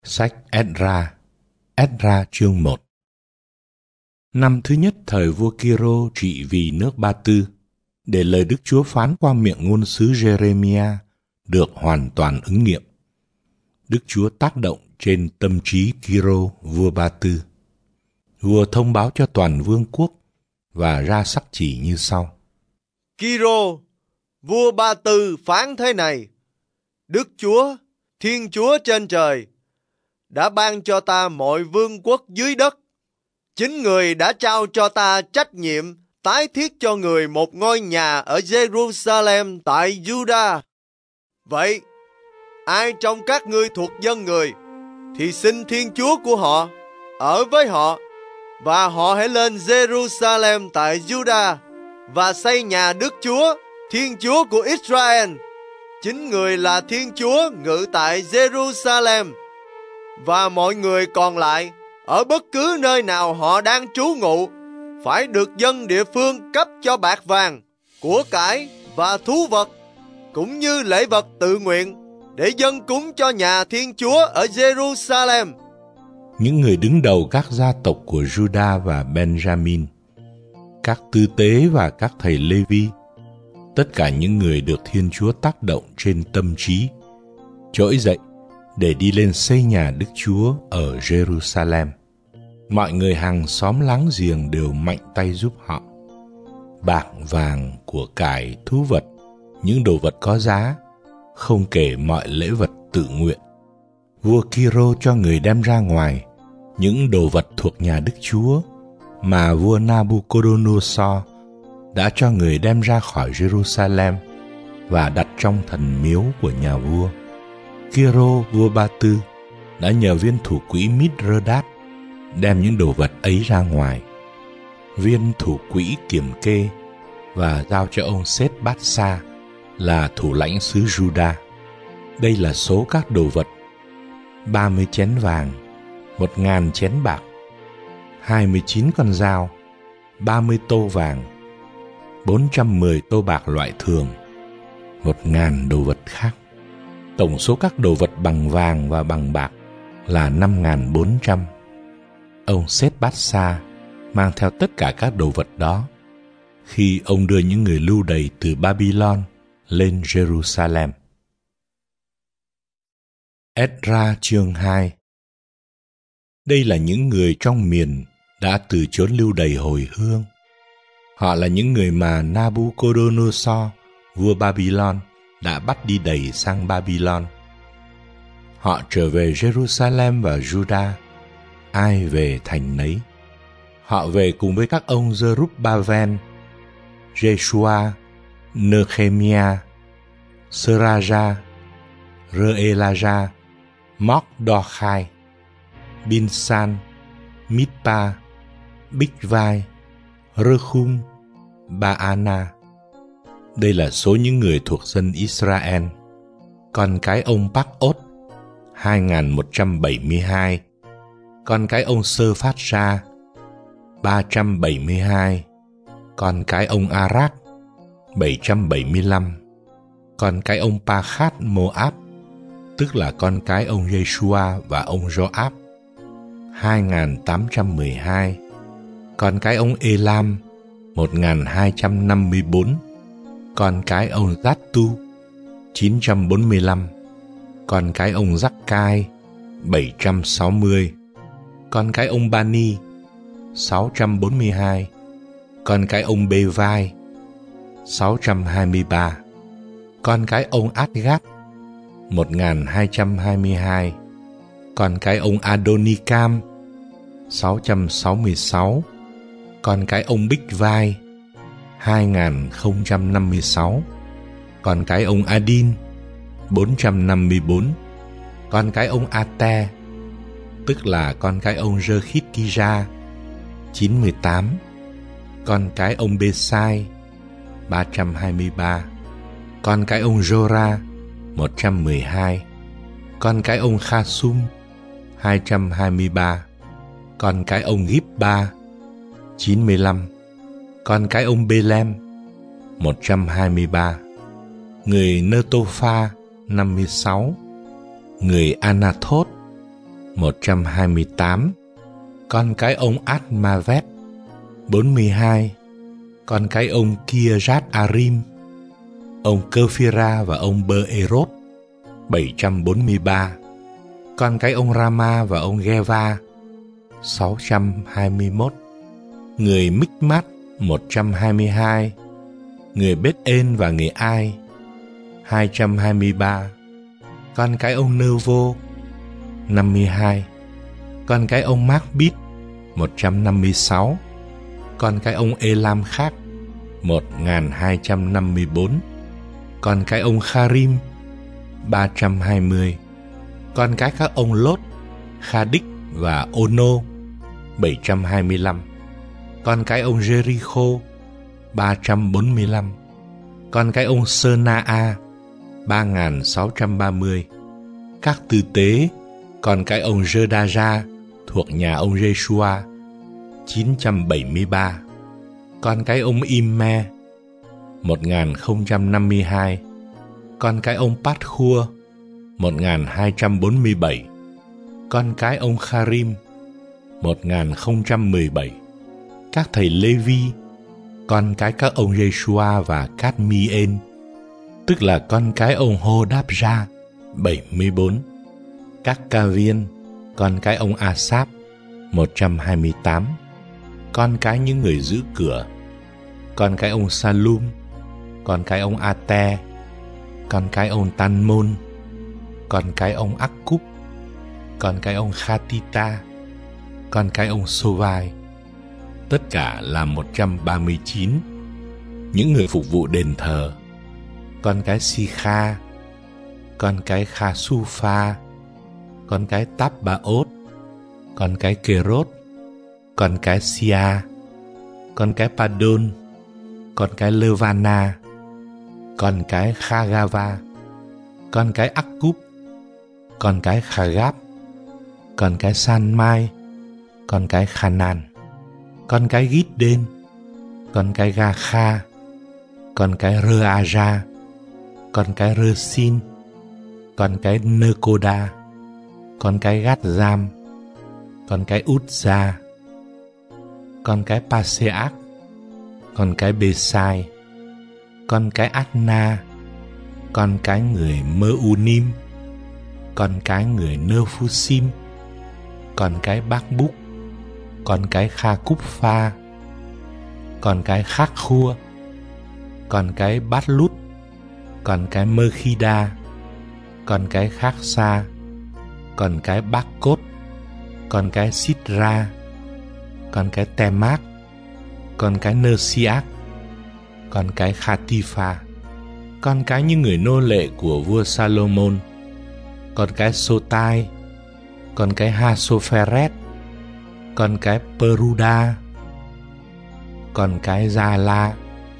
Sách Ét-ra chương 1. Năm thứ nhất thời vua Ki-rô trị vì nước Ba Tư, để lời Đức Chúa phán qua miệng ngôn sứ Giê-rê-mi-a được hoàn toàn ứng nghiệm. Đức Chúa tác động trên tâm trí Ki-rô vua Ba Tư. Vua thông báo cho toàn vương quốc và ra sắc chỉ như sau: Ki-rô, vua Ba Tư phán thế này: Đức Chúa, Thiên Chúa trên trời, đã ban cho ta mọi vương quốc dưới đất. Chính Người đã trao cho ta trách nhiệm tái thiết cho Người một ngôi nhà ở Jerusalem tại Juda. Vậy, ai trong các ngươi thuộc dân Người, thì xin Thiên Chúa của họ ở với họ, và họ hãy lên Jerusalem tại Juda và xây nhà Đức Chúa, Thiên Chúa của Israel. Chính Người là Thiên Chúa ngự tại Jerusalem, và mọi người còn lại ở bất cứ nơi nào họ đang trú ngụ phải được dân địa phương cấp cho bạc vàng, của cải và thú vật, cũng như lễ vật tự nguyện, để dâng cúng cho nhà Thiên Chúa ở Jerusalem. Những người đứng đầu các gia tộc của Juda và Benjamin, các tư tế và các thầy Lê-vi, tất cả những người được Thiên Chúa tác động trên tâm trí, trỗi dậy để đi lên xây nhà Đức Chúa ở Jerusalem. Mọi người hàng xóm láng giềng đều mạnh tay giúp họ. Bạc, vàng, của cải, thú vật, những đồ vật có giá, không kể mọi lễ vật tự nguyện. Vua Ki-rô cho người đem ra ngoài những đồ vật thuộc nhà Đức Chúa mà vua Nabucodonosor đã cho người đem ra khỏi Jerusalem và đặt trong thần miếu của nhà vua. Ki-rô vua Ba Tư đã nhờ viên thủ quỹ Mithredat đem những đồ vật ấy ra ngoài. Viên thủ quỹ kiểm kê và giao cho ông Sết-bát-sa là thủ lãnh xứ Juda. Đây là số các đồ vật: 30 chén vàng, 1000 chén bạc, 29 con dao, 30 tô vàng, 410 tô bạc loại thường, 1000 đồ vật khác. Tổng số các đồ vật bằng vàng và bằng bạc là 5400. Ông Sết-bát-sa mang theo tất cả các đồ vật đó khi ông đưa những người lưu đày từ Babylon lên Jerusalem. Ét-ra chương 2. Đây là những người trong miền đã từ chốn lưu đày hồi hương. Họ là những người mà Nabucodonosor, vua Babylon, đã bắt đi đày sang Babylon. Họ trở về Jerusalem và Juda, ai về thành nấy. Họ về cùng với các ông Zerubbavel, Jeshua, Nehemiah, Seraja, Reelaja, Mordecai, Binsan, Mitpa, Bigvai, Rehum, Baana. Đây là số những người thuộc dân Israel. Con cái ông Pak-ốt 2172. Con cái ông Sơ-phát-ra 372. Con cái ông Arak 775. Con cái ông Pa-khát-mô-áp, tức là con cái ông Giê-xua và ông Joab 2812. Con cái ông Elam 1254. Con cái ông Giác-tu 945. Con cái ông Giắc-cai 760. Con cái ông Bani 642. Con cái ông Bê-vai 623. Con cái ông Át-gát 1222. Con cái ông Adonicam 666. Con cái ông Bigvai 2056. Con cái ông Adin 454. Con cái ông Ate, tức là con cái ông Rơ-khít-ki-ra 98. Con cái ông Bê-sai 323. Con cái ông Jora 112. Con cái ông Kha-sum 223. Con cái ông Gíp-ba 95. Con cái ông Bê-lem 123. Người Nơ-tô-pha 56. Người Anathốt 128. Con cái ông Admavet. 42. Con cái ông Kiryat Arim, ông Kephira và ông Beerot. 743. Con cái ông Rama và ông Geva. 621. Người Mikmat. 122. Người Beth-en và người Ai. 223. Con cái ông Nơ-vô. 52. Con cái ông Mác-bít. 156. Con cái ông Elam khác. 1254. Con cái ông Kharim. 320. Con cái các ông Lốt, Kha-đích và Ono. 725. Con cái ông Jericho. 345. Con cái ông Sơ-na-a. 3630. Các tư tế, con cái ông Jơ-đa-ra thuộc nhà ông Jeshua. 973. Con cái ông Im-me. 1052. Con cái ông Pát-khua. 1247. Con cái ông Kharim. 1017. Các thầy Lê-vi, con cái các ông Jeshua và Cát-mi-ên, tức là con cái ông Hô-đáp-ra. 74. Các ca viên, con cái ông A-sáp. 128. Con cái những người giữ cửa, con cái ông Salum, con cái ông A-te, con cái ông Tan-môn, con cái ông Ác-cúp, con cái ông Kha-ti-ta, con cái ông Sô-vai. Tất cả là 139. Những người phục vụ đền thờ, con cái Si-kha, con cái Kha-su-pha, con cái Táp-ba-ốt, con cái Kê-rốt, con cái Sia, con cái Padôn, con cái Lơ-va-na, con cái Kha-ga-va, con cái Ác-cúp, con cái Khà-gáp, con cái San-mai, con cái Kha-nan, con cái Gít-đên, con cái Ga-kha, con cái Rơ-a-ra, con cái Rơ-xin, con cái Nơ-cô-đa, con cái Gát-giam, con cái Út-gia, con cái Pa-xê-ác, con cái Bê-sai, con cái Át-na, con cái người Mơ-u-nim, con cái người Nơ-phu-sim, con cái Bác-búc, con cái Kha-cúp-pha, con cái Khắc-khua, con cái Bát-lút, con cái Mơ-khi-đa, con cái Khắc-sa, con cái Bác-cốt, con cái Xít-ra, con cái Tem-mác, con cái Nơ-si-ác, con cái Kha-ti-pha, con cái những người nô lệ của vua Salomon, con cái Sô-tai, con cái Ha-sô-phe-rét, con cái Pơ-ru-đa, con cái Gia-la,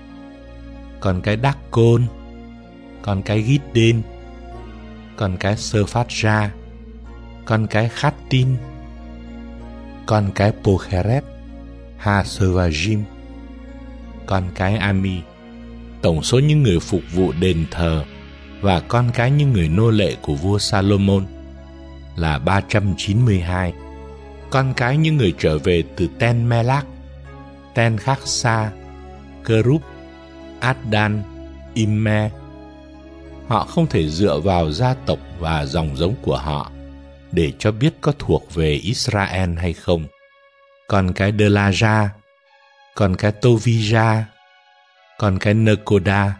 con cái Đắc-côn, con cái Gít-đên, con cái Sơ-phát-ra, con cái Khát-tin, con cái Pô-khe-rét, Ha-sơ-va-jim, con cái Ami. Tổng số những người phục vụ đền thờ và con cái những người nô lệ của vua Salomon là 392. Con cái những người trở về từ Ten-me-lác, Ten-khắc-sa, Cơ-rúp, Át-đan, Im-me. Họ không thể dựa vào gia tộc và dòng giống của họ để cho biết có thuộc về Israel hay không. Con cái Đơ-la-ra, con cái Tô-vi-ra, con cái Nơ-cô-đa.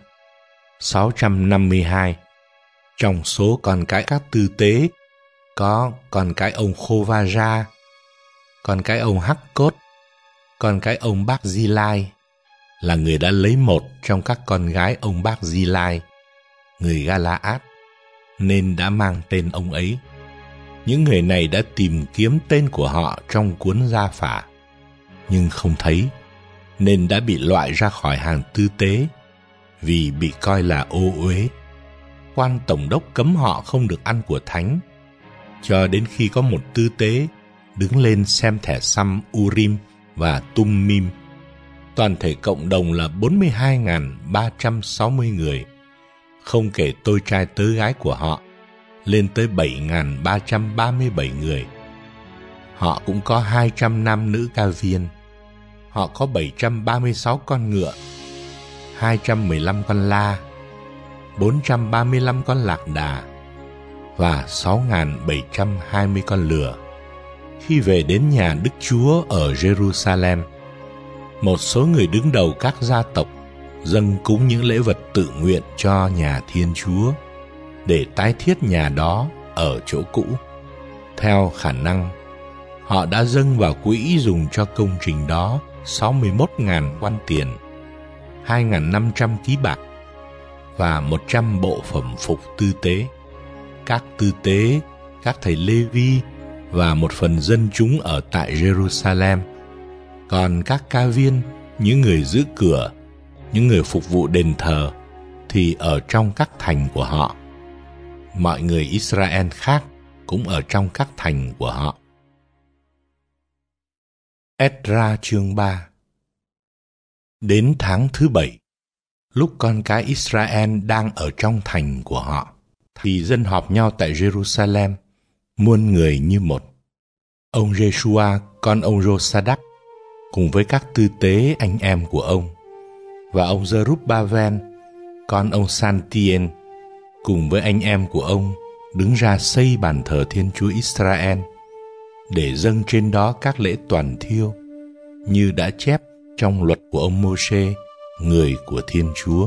652. Trong số con cái các tư tế có con cái ông Khô-va-ra, con cái ông Hắc-cốt, con cái ông Bác-di-lai, là người đã lấy một trong các con gái ông Bác-di-lai, người Ga-la-át, nên đã mang tên ông ấy. Những người này đã tìm kiếm tên của họ trong cuốn gia phả, nhưng không thấy, nên đã bị loại ra khỏi hàng tư tế, vì bị coi là ô uế. Quan tổng đốc cấm họ không được ăn của thánh, cho đến khi có một tư tế đứng lên xem thẻ xăm Urim và Tummim. Toàn thể cộng đồng là 42.360 người, không kể tôi trai tớ gái của họ, lên tới 7.337 người. Họ cũng có 200 nam nữ ca viên. Họ có 736 con ngựa, 215 con la, 435 con lạc đà và 6.720 con lừa. Khi về đến nhà Đức Chúa ở Jerusalem, một số người đứng đầu các gia tộc dâng cúng những lễ vật tự nguyện cho nhà Thiên Chúa để tái thiết nhà đó ở chỗ cũ. Theo khả năng, họ đã dâng vào quỹ dùng cho công trình đó 61.000 quan tiền, 2.500 ký bạc và 100 bộ phẩm phục tư tế. Các tư tế, các thầy Lê-vi và một phần dân chúng ở tại Jerusalem. Còn các ca viên, những người giữ cửa, những người phục vụ đền thờ thì ở trong các thành của họ. Mọi người Israel khác cũng ở trong các thành của họ. Ét-ra chương 3. Đến tháng thứ 7, lúc con cái Israel đang ở trong thành của họ, thì dân họp nhau tại Jerusalem, muôn người như một. Ông Giê-xu-a, con ông Rô-sa-đắc, cùng với các tư tế anh em của ông, và ông Giê-rút-ba-ven, con ông San-tien, cùng với anh em của ông, đứng ra xây bàn thờ Thiên Chúa Israel, để dâng trên đó các lễ toàn thiêu, như đã chép trong luật của ông Mô-sê, người của Thiên Chúa.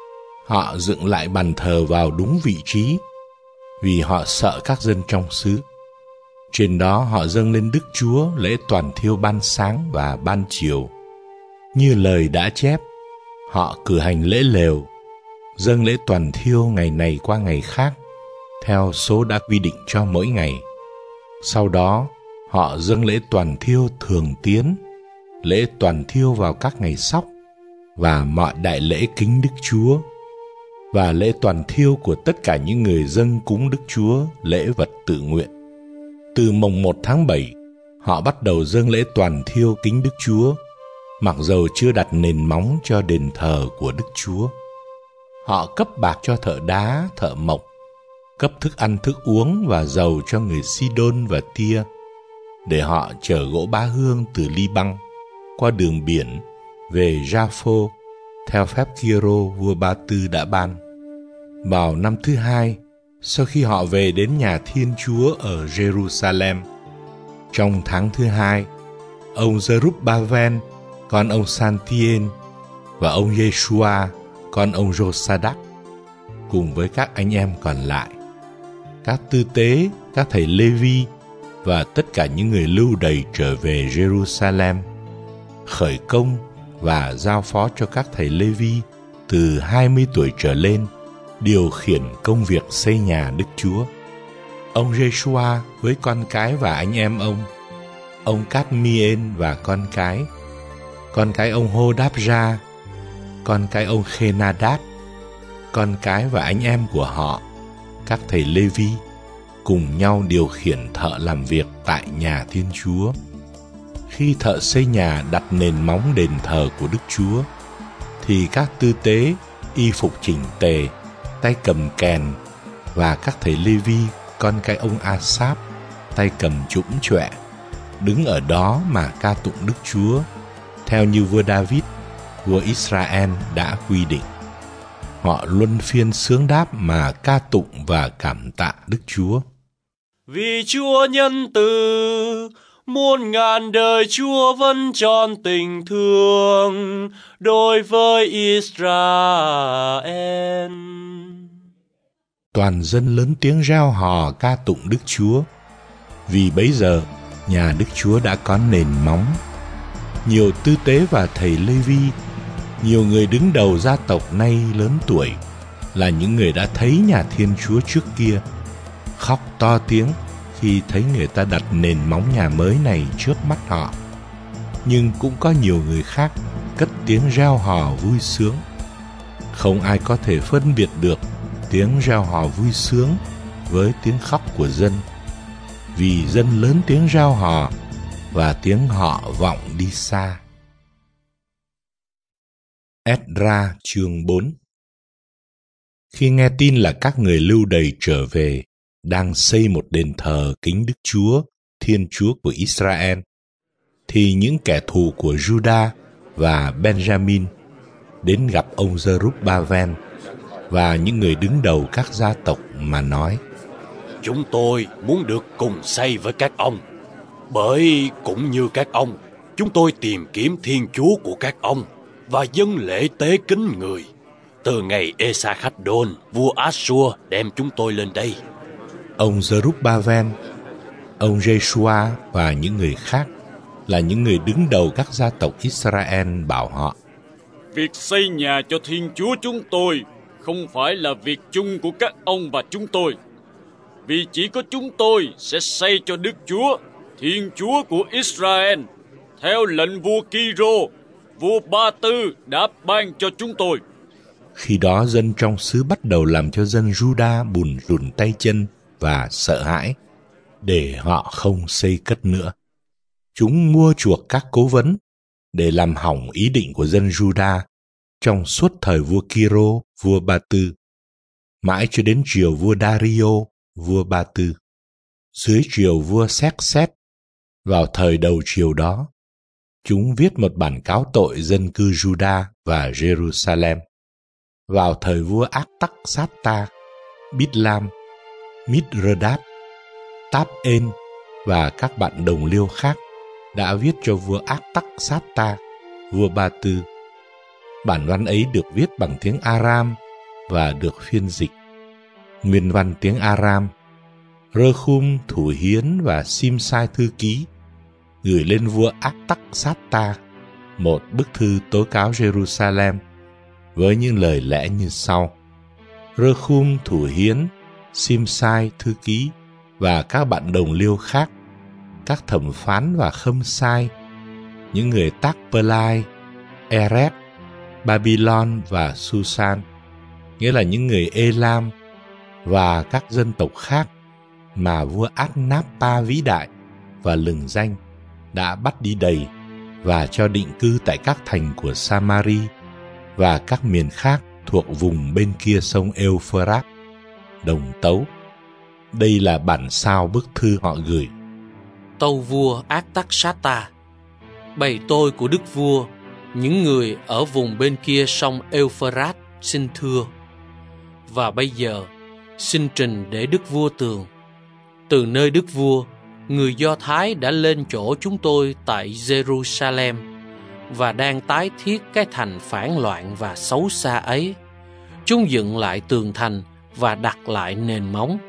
Họ dựng lại bàn thờ vào đúng vị trí, vì họ sợ các dân trong xứ. Trên đó họ dâng lên Đức Chúa lễ toàn thiêu ban sáng và ban chiều. Như lời đã chép, họ cử hành lễ lều, dâng lễ toàn thiêu ngày này qua ngày khác, theo số đã quy định cho mỗi ngày. Sau đó, họ dâng lễ toàn thiêu thường tiến, lễ toàn thiêu vào các ngày sóc, và mọi đại lễ kính Đức Chúa, và lễ toàn thiêu của tất cả những người dâng cúng Đức Chúa lễ vật tự nguyện. Từ mồng 1 tháng 7, họ bắt đầu dâng lễ toàn thiêu kính Đức Chúa, mặc dầu chưa đặt nền móng cho đền thờ của Đức Chúa. Họ cấp bạc cho thợ đá, thợ mộc, cấp thức ăn thức uống và dầu cho người Sidon và Tia, để họ chở gỗ bá hương từ Li-băng qua đường biển về Gia-phô, theo phép Ki-rô vua Ba Tư đã ban. Vào năm thứ 2, sau khi họ về đến nhà Thiên Chúa ở Jerusalem, trong tháng thứ 2, ông Giê-rút-ba-ven, con ông San-tien, và ông Giê-xu-a, con ông Rô-sa-đắc, cùng với các anh em còn lại, các tư tế, các thầy Lê-vi và tất cả những người lưu đày trở về Jerusalem, khởi công và giao phó cho các thầy Lê-vi từ 20 tuổi trở lên điều khiển công việc xây nhà Đức Chúa. Ông Giê-xu-a với con cái và anh em ông Cát-mi-ên và con cái ông Hô-đáp-ra, con cái ông Khê-na-đát, con cái và anh em của họ, các thầy Lê-vi, cùng nhau điều khiển thợ làm việc tại nhà Thiên Chúa. Khi thợ xây nhà đặt nền móng đền thờ của Đức Chúa, thì các tư tế y phục chỉnh tề, tay cầm kèn, và các thầy Lê-vi, con cái ông A-sáp, tay cầm trũng chọe, đứng ở đó mà ca tụng Đức Chúa, theo như vua David, vua Israel đã quy định. Họ luân phiên xướng đáp mà ca tụng và cảm tạ Đức Chúa. Vì Chúa nhân từ, muôn ngàn đời Chúa vẫn tròn tình thương đối với Israel. Toàn dân lớn tiếng reo hò ca tụng Đức Chúa, vì bấy giờ nhà Đức Chúa đã có nền móng. Nhiều tư tế và thầy Lê-vi, nhiều người đứng đầu gia tộc nay lớn tuổi, là những người đã thấy nhà Thiên Chúa trước kia, khóc to tiếng khi thấy người ta đặt nền móng nhà mới này trước mắt họ. Nhưng cũng có nhiều người khác cất tiếng reo hò vui sướng. Không ai có thể phân biệt được tiếng reo hò vui sướng với tiếng khóc của dân, vì dân lớn tiếng reo hò và tiếng họ vọng đi xa. Ét-ra chương 4. Khi nghe tin là các người lưu đày trở về, đang xây một đền thờ kính Đức Chúa Thiên Chúa của Israel, thì những kẻ thù của Juda và Benjamin đến gặp ông Giê-rút-ba-ven và những người đứng đầu các gia tộc mà nói: Chúng tôi muốn được cùng xây với các ông, bởi cũng như các ông, chúng tôi tìm kiếm Thiên Chúa của các ông và dâng lễ tế kính người từ ngày Ê-sa-khát-đôn, vua Át-xua đem chúng tôi lên đây. Ông Giê-rút-ba-ven, ông Giê-xu-a và những người khác là những người đứng đầu các gia tộc Israel bảo họ: Việc xây nhà cho Thiên Chúa chúng tôi không phải là việc chung của các ông và chúng tôi, vì chỉ có chúng tôi sẽ xây cho Đức Chúa, Thiên Chúa của Israel, theo lệnh vua Ki-rô, vua Ba Tư đã ban cho chúng tôi. Khi đó dân trong xứ bắt đầu làm cho dân Juda bùn rùn tay chân và sợ hãi, để họ không xây cất nữa. Chúng mua chuộc các cố vấn để làm hỏng ý định của dân Juda trong suốt thời vua Ki-rô, vua Ba Tư, mãi cho đến triều vua Dario, vua Ba Tư. Dưới triều vua Séc-xét, vào thời đầu triều đó, chúng viết một bản cáo tội dân cư Juda và Jerusalem. Vào thời vua Ác-tắc-sát-ta, Bít-lam, Mít-rơ-đát, Táp-ên và các bạn đồng liêu khác đã viết cho vua Ác-tắc-sát-ta, vua Ba Tư. Bản văn ấy được viết bằng tiếng Aram và được phiên dịch. Nguyên văn tiếng Aram, Rơ-khum thủ hiến và Sim-sai thư ký gửi lên vua Ác-tắc-sát-ta một bức thư tố cáo Jerusalem với những lời lẽ như sau: Rơ-khum thủ hiến, Sim-sai thư ký và các bạn đồng liêu khác, các thẩm phán và khâm sai, những người Tác-pơ-lai, Eret, Babylon và Susan, nghĩa là những người Elam và các dân tộc khác mà vua Át-náp-pa vĩ đại và lừng danh đã bắt đi đầy và cho định cư tại các thành của Samari và các miền khác thuộc vùng bên kia sông Euphrates, đồng tấu. Đây là bản sao bức thư họ gửi. Tâu vua Ác-tắc-sát-ta, bày tôi của đức vua, những người ở vùng bên kia sông Euphrates xin thưa. Và bây giờ xin trình để đức vua tường. Từ nơi đức vua, người Do Thái đã lên chỗ chúng tôi tại Jerusalem và đang tái thiết cái thành phản loạn và xấu xa ấy. Chúng dựng lại tường thành và đặt lại nền móng.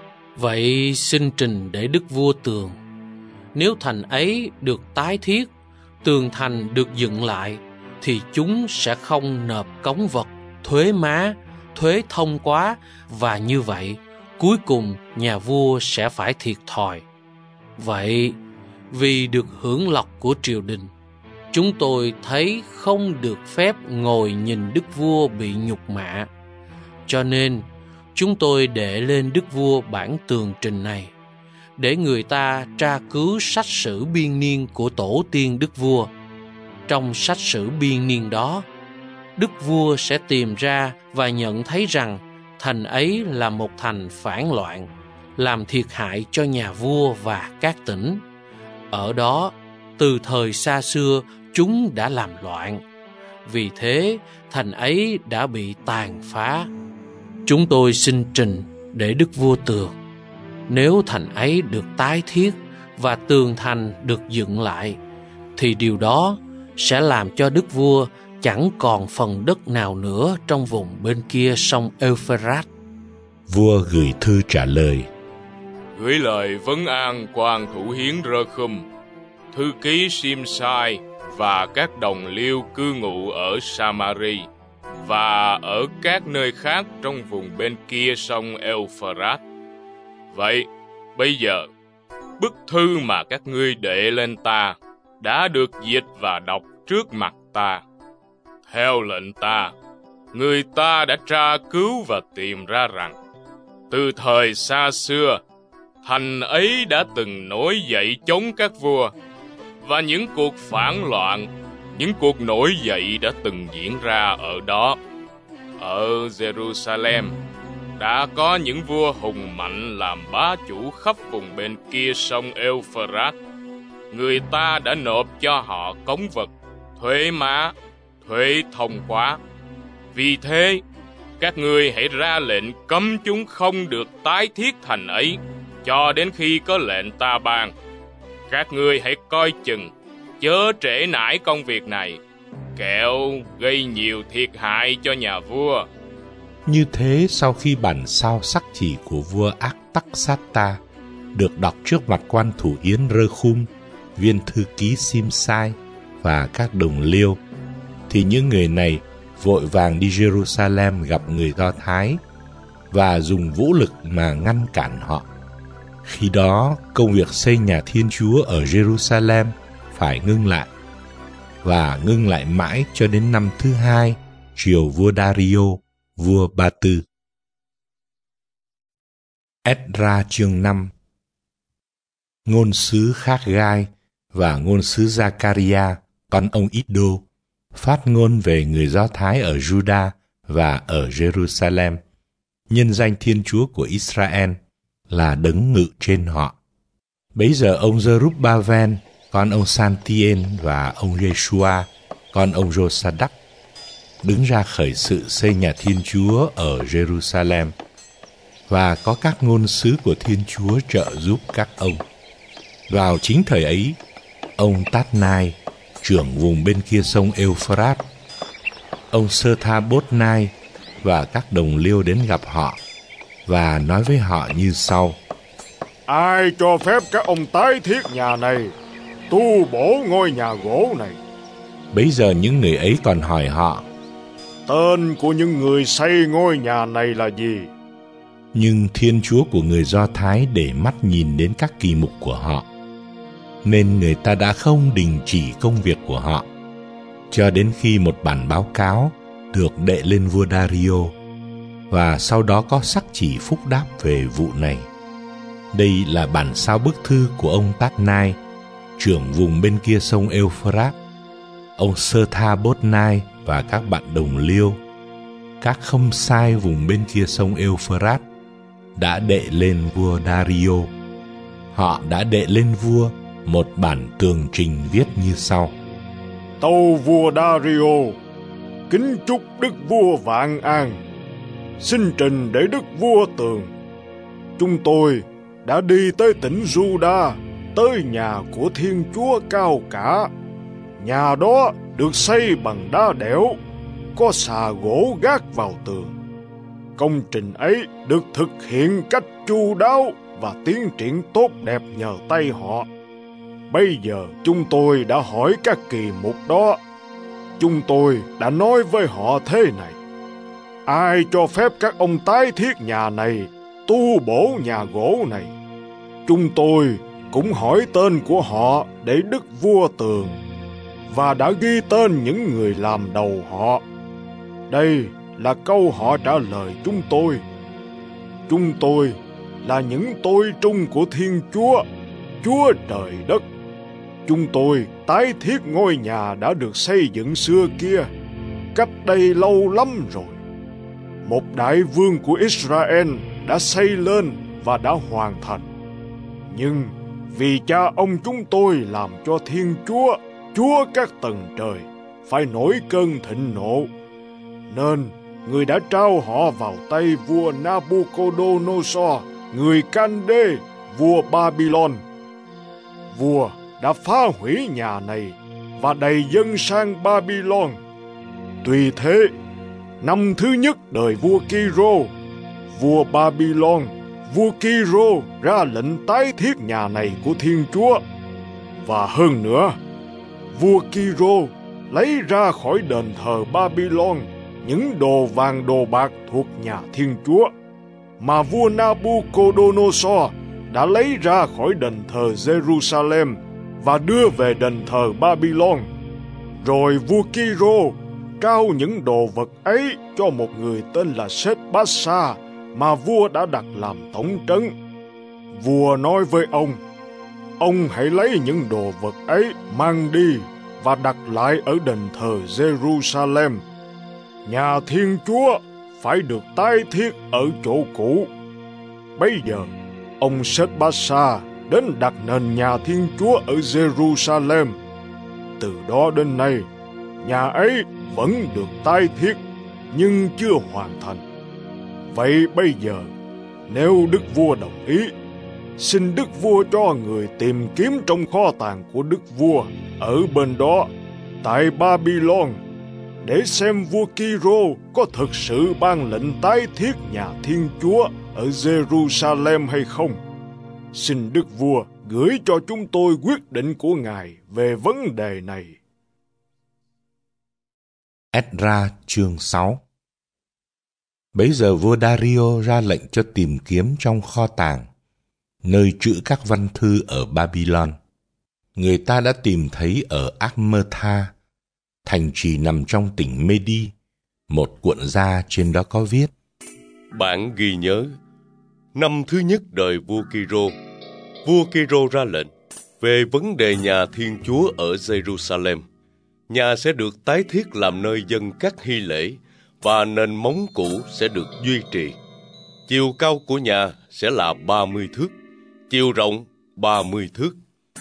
Vậy xin trình để đức vua tường. Nếu thành ấy được tái thiết, tường thành được dựng lại, thì chúng sẽ không nộp cống vật, thuế má, thuế thông quá, và như vậy cuối cùng nhà vua sẽ phải thiệt thòi. Vậy vì được hưởng lộc của triều đình, chúng tôi thấy không được phép ngồi nhìn đức vua bị nhục mạ, cho nên chúng tôi đệ lên đức vua bản tường trình này, để người ta tra cứu sách sử biên niên của tổ tiên đức vua. Trong sách sử biên niên đó, đức vua sẽ tìm ra và nhận thấy rằng thành ấy là một thành phản loạn, làm thiệt hại cho nhà vua và các tỉnh. Ở đó, từ thời xa xưa, chúng đã làm loạn. Vì thế, thành ấy đã bị tàn phá. Chúng tôi xin trình để đức vua tường. Nếu thành ấy được tái thiết và tường thành được dựng lại, thì điều đó sẽ làm cho đức vua chẳng còn phần đất nào nữa trong vùng bên kia sông Euphrates. Vua gửi thư trả lời: Gửi lời vấn an quan thủ hiến Rơ-khum, thư ký Sim-sai và các đồng liêu cư ngụ ở Samari và ở các nơi khác trong vùng bên kia sông Euphrates. Vậy, bây giờ, bức thư mà các ngươi đệ lên ta đã được dịch và đọc trước mặt ta. Theo lệnh ta, người ta đã tra cứu và tìm ra rằng, từ thời xa xưa, thành ấy đã từng nổi dậy chống các vua, và những cuộc phản loạn, những cuộc nổi dậy đã từng diễn ra ở đó. Ở Jerusalem, đã có những vua hùng mạnh làm bá chủ khắp vùng bên kia sông Euphrates. Người ta đã nộp cho họ cống vật, thuế má, thuế thông hóa. Vì thế, các ngươi hãy ra lệnh cấm chúng không được tái thiết thành ấy, cho đến khi có lệnh ta ban. Các ngươi hãy coi chừng, chớ trễ nải công việc này, kẻo gây nhiều thiệt hại cho nhà vua. Như thế, sau khi bản sao sắc chỉ của vua Artaxata được đọc trước mặt quan thủ yến Rơ-khum, viên thư ký Simsai và các đồng liêu, thì những người này vội vàng đi Jerusalem gặp người Do Thái và dùng vũ lực mà ngăn cản họ. Khi đó, công việc xây nhà Thiên Chúa ở Jerusalem phải ngưng lại, và ngưng lại mãi cho đến năm thứ 2 triều vua Dario, vua Ba Tư. Ét-ra chương 5. Ngôn sứ Khắc-gai và ngôn sứ Gia-ca-ri-a, con ông Iddo, phát ngôn về người Do Thái ở Juda và ở Jerusalem, nhân danh Thiên Chúa của Israel là đấng ngự trên họ. Bấy giờ ông Zerubba-ven, con ông Santien, và ông Yeshua, con ông Josadak, đứng ra khởi sự xây nhà Thiên Chúa ở Jerusalem, và có các ngôn sứ của Thiên Chúa trợ giúp các ông. Vào chính thời ấy, ông Tát-nai, trưởng vùng bên kia sông Euphrates, ông Sơ-tha-bốt-nai và các đồng liêu đến gặp họ và nói với họ như sau: Ai cho phép các ông tái thiết nhà này, tu bổ ngôi nhà gỗ này? Bấy giờ những người ấy còn hỏi họ: Tên của những người xây ngôi nhà này là gì? Nhưng Thiên Chúa của người Do Thái để mắt nhìn đến các kỳ mục của họ, nên người ta đã không đình chỉ công việc của họ, cho đến khi một bản báo cáo được đệ lên vua Dario, và sau đó có sắc chỉ phúc đáp về vụ này. Đây là bản sao bức thư của ông Tát-nai, trưởng vùng bên kia sông Euphrates, ông Sơ-tha-bốt-nai và các bạn đồng liêu, các khâm sai vùng bên kia sông Euphrates, đã đệ lên vua Dario. Họ đã đệ lên vua một bản tường trình viết như sau: Tâu vua Dario, kính chúc đức vua vạn an. Xin trình để đức vua tường. Chúng tôi đã đi tới tỉnh Juda, tới nhà của Thiên Chúa cao cả. Nhà đó được xây bằng đá đẽo, có xà gỗ gác vào tường. Công trình ấy được thực hiện cách chu đáo và tiến triển tốt đẹp nhờ tay họ. Bây giờ chúng tôi đã hỏi các kỳ mục đó. Chúng tôi đã nói với họ thế này: Ai cho phép các ông tái thiết nhà này, tu bổ nhà gỗ này? Chúng tôi cũng hỏi tên của họ để đức vua tường, và đã ghi tên những người làm đầu họ. Đây là câu họ trả lời chúng tôi: Chúng tôi là những tôi trung của Thiên Chúa, Chúa trời đất. Chúng tôi tái thiết ngôi nhà đã được xây dựng xưa kia, cách đây lâu lắm rồi. Một đại vương của Israel đã xây lên và đã hoàn thành. Nhưng vì cha ông chúng tôi làm cho Thiên Chúa, Chúa các tầng trời, phải nổi cơn thịnh nộ, nên người đã trao họ vào tay vua Nabucodonosor, người Can-đê, vua Babylon. Vua đã phá hủy nhà này và đày dân sang Babylon. Tuy thế, năm thứ nhất đời vua Kiro, vua Babylon, vua Kiro ra lệnh tái thiết nhà này của Thiên Chúa. Và hơn nữa, vua Kiro lấy ra khỏi đền thờ Babylon những đồ vàng đồ bạc thuộc nhà Thiên Chúa, mà vua Nabucodonosor đã lấy ra khỏi đền thờ Jerusalem và đưa về đền thờ Babylon. Rồi vua Kiro trao những đồ vật ấy cho một người tên là Sết-bát-sa, mà vua đã đặt làm tổng trấn. Vua nói với ông hãy lấy những đồ vật ấy mang đi và đặt lại ở đền thờ Jerusalem. Nhà Thiên Chúa phải được tái thiết ở chỗ cũ. Bây giờ, ông Seth-Bassa đến đặt nền nhà Thiên Chúa ở Jerusalem. Từ đó đến nay, nhà ấy vẫn được tái thiết, nhưng chưa hoàn thành. Vậy bây giờ, nếu đức vua đồng ý, xin đức vua cho người tìm kiếm trong kho tàng của đức vua ở bên đó, tại Babylon, để xem vua Kiro có thực sự ban lệnh tái thiết nhà Thiên Chúa ở Jerusalem hay không. Xin đức vua gửi cho chúng tôi quyết định của ngài về vấn đề này. Esdra chương 6. Bấy giờ vua Dario ra lệnh cho tìm kiếm trong kho tàng, nơi trữ các văn thư ở Babylon. Người ta đã tìm thấy ở Akmertha, thành trì nằm trong tỉnh Medi, một cuộn da trên đó có viết: Bạn ghi nhớ, năm thứ nhất đời vua Kiro ra lệnh về vấn đề nhà Thiên Chúa ở Jerusalem. Nhà sẽ được tái thiết làm nơi dân các hy lễ, và nền móng cũ sẽ được duy trì. Chiều cao của nhà sẽ là 30 thước, chiều rộng 30 thước.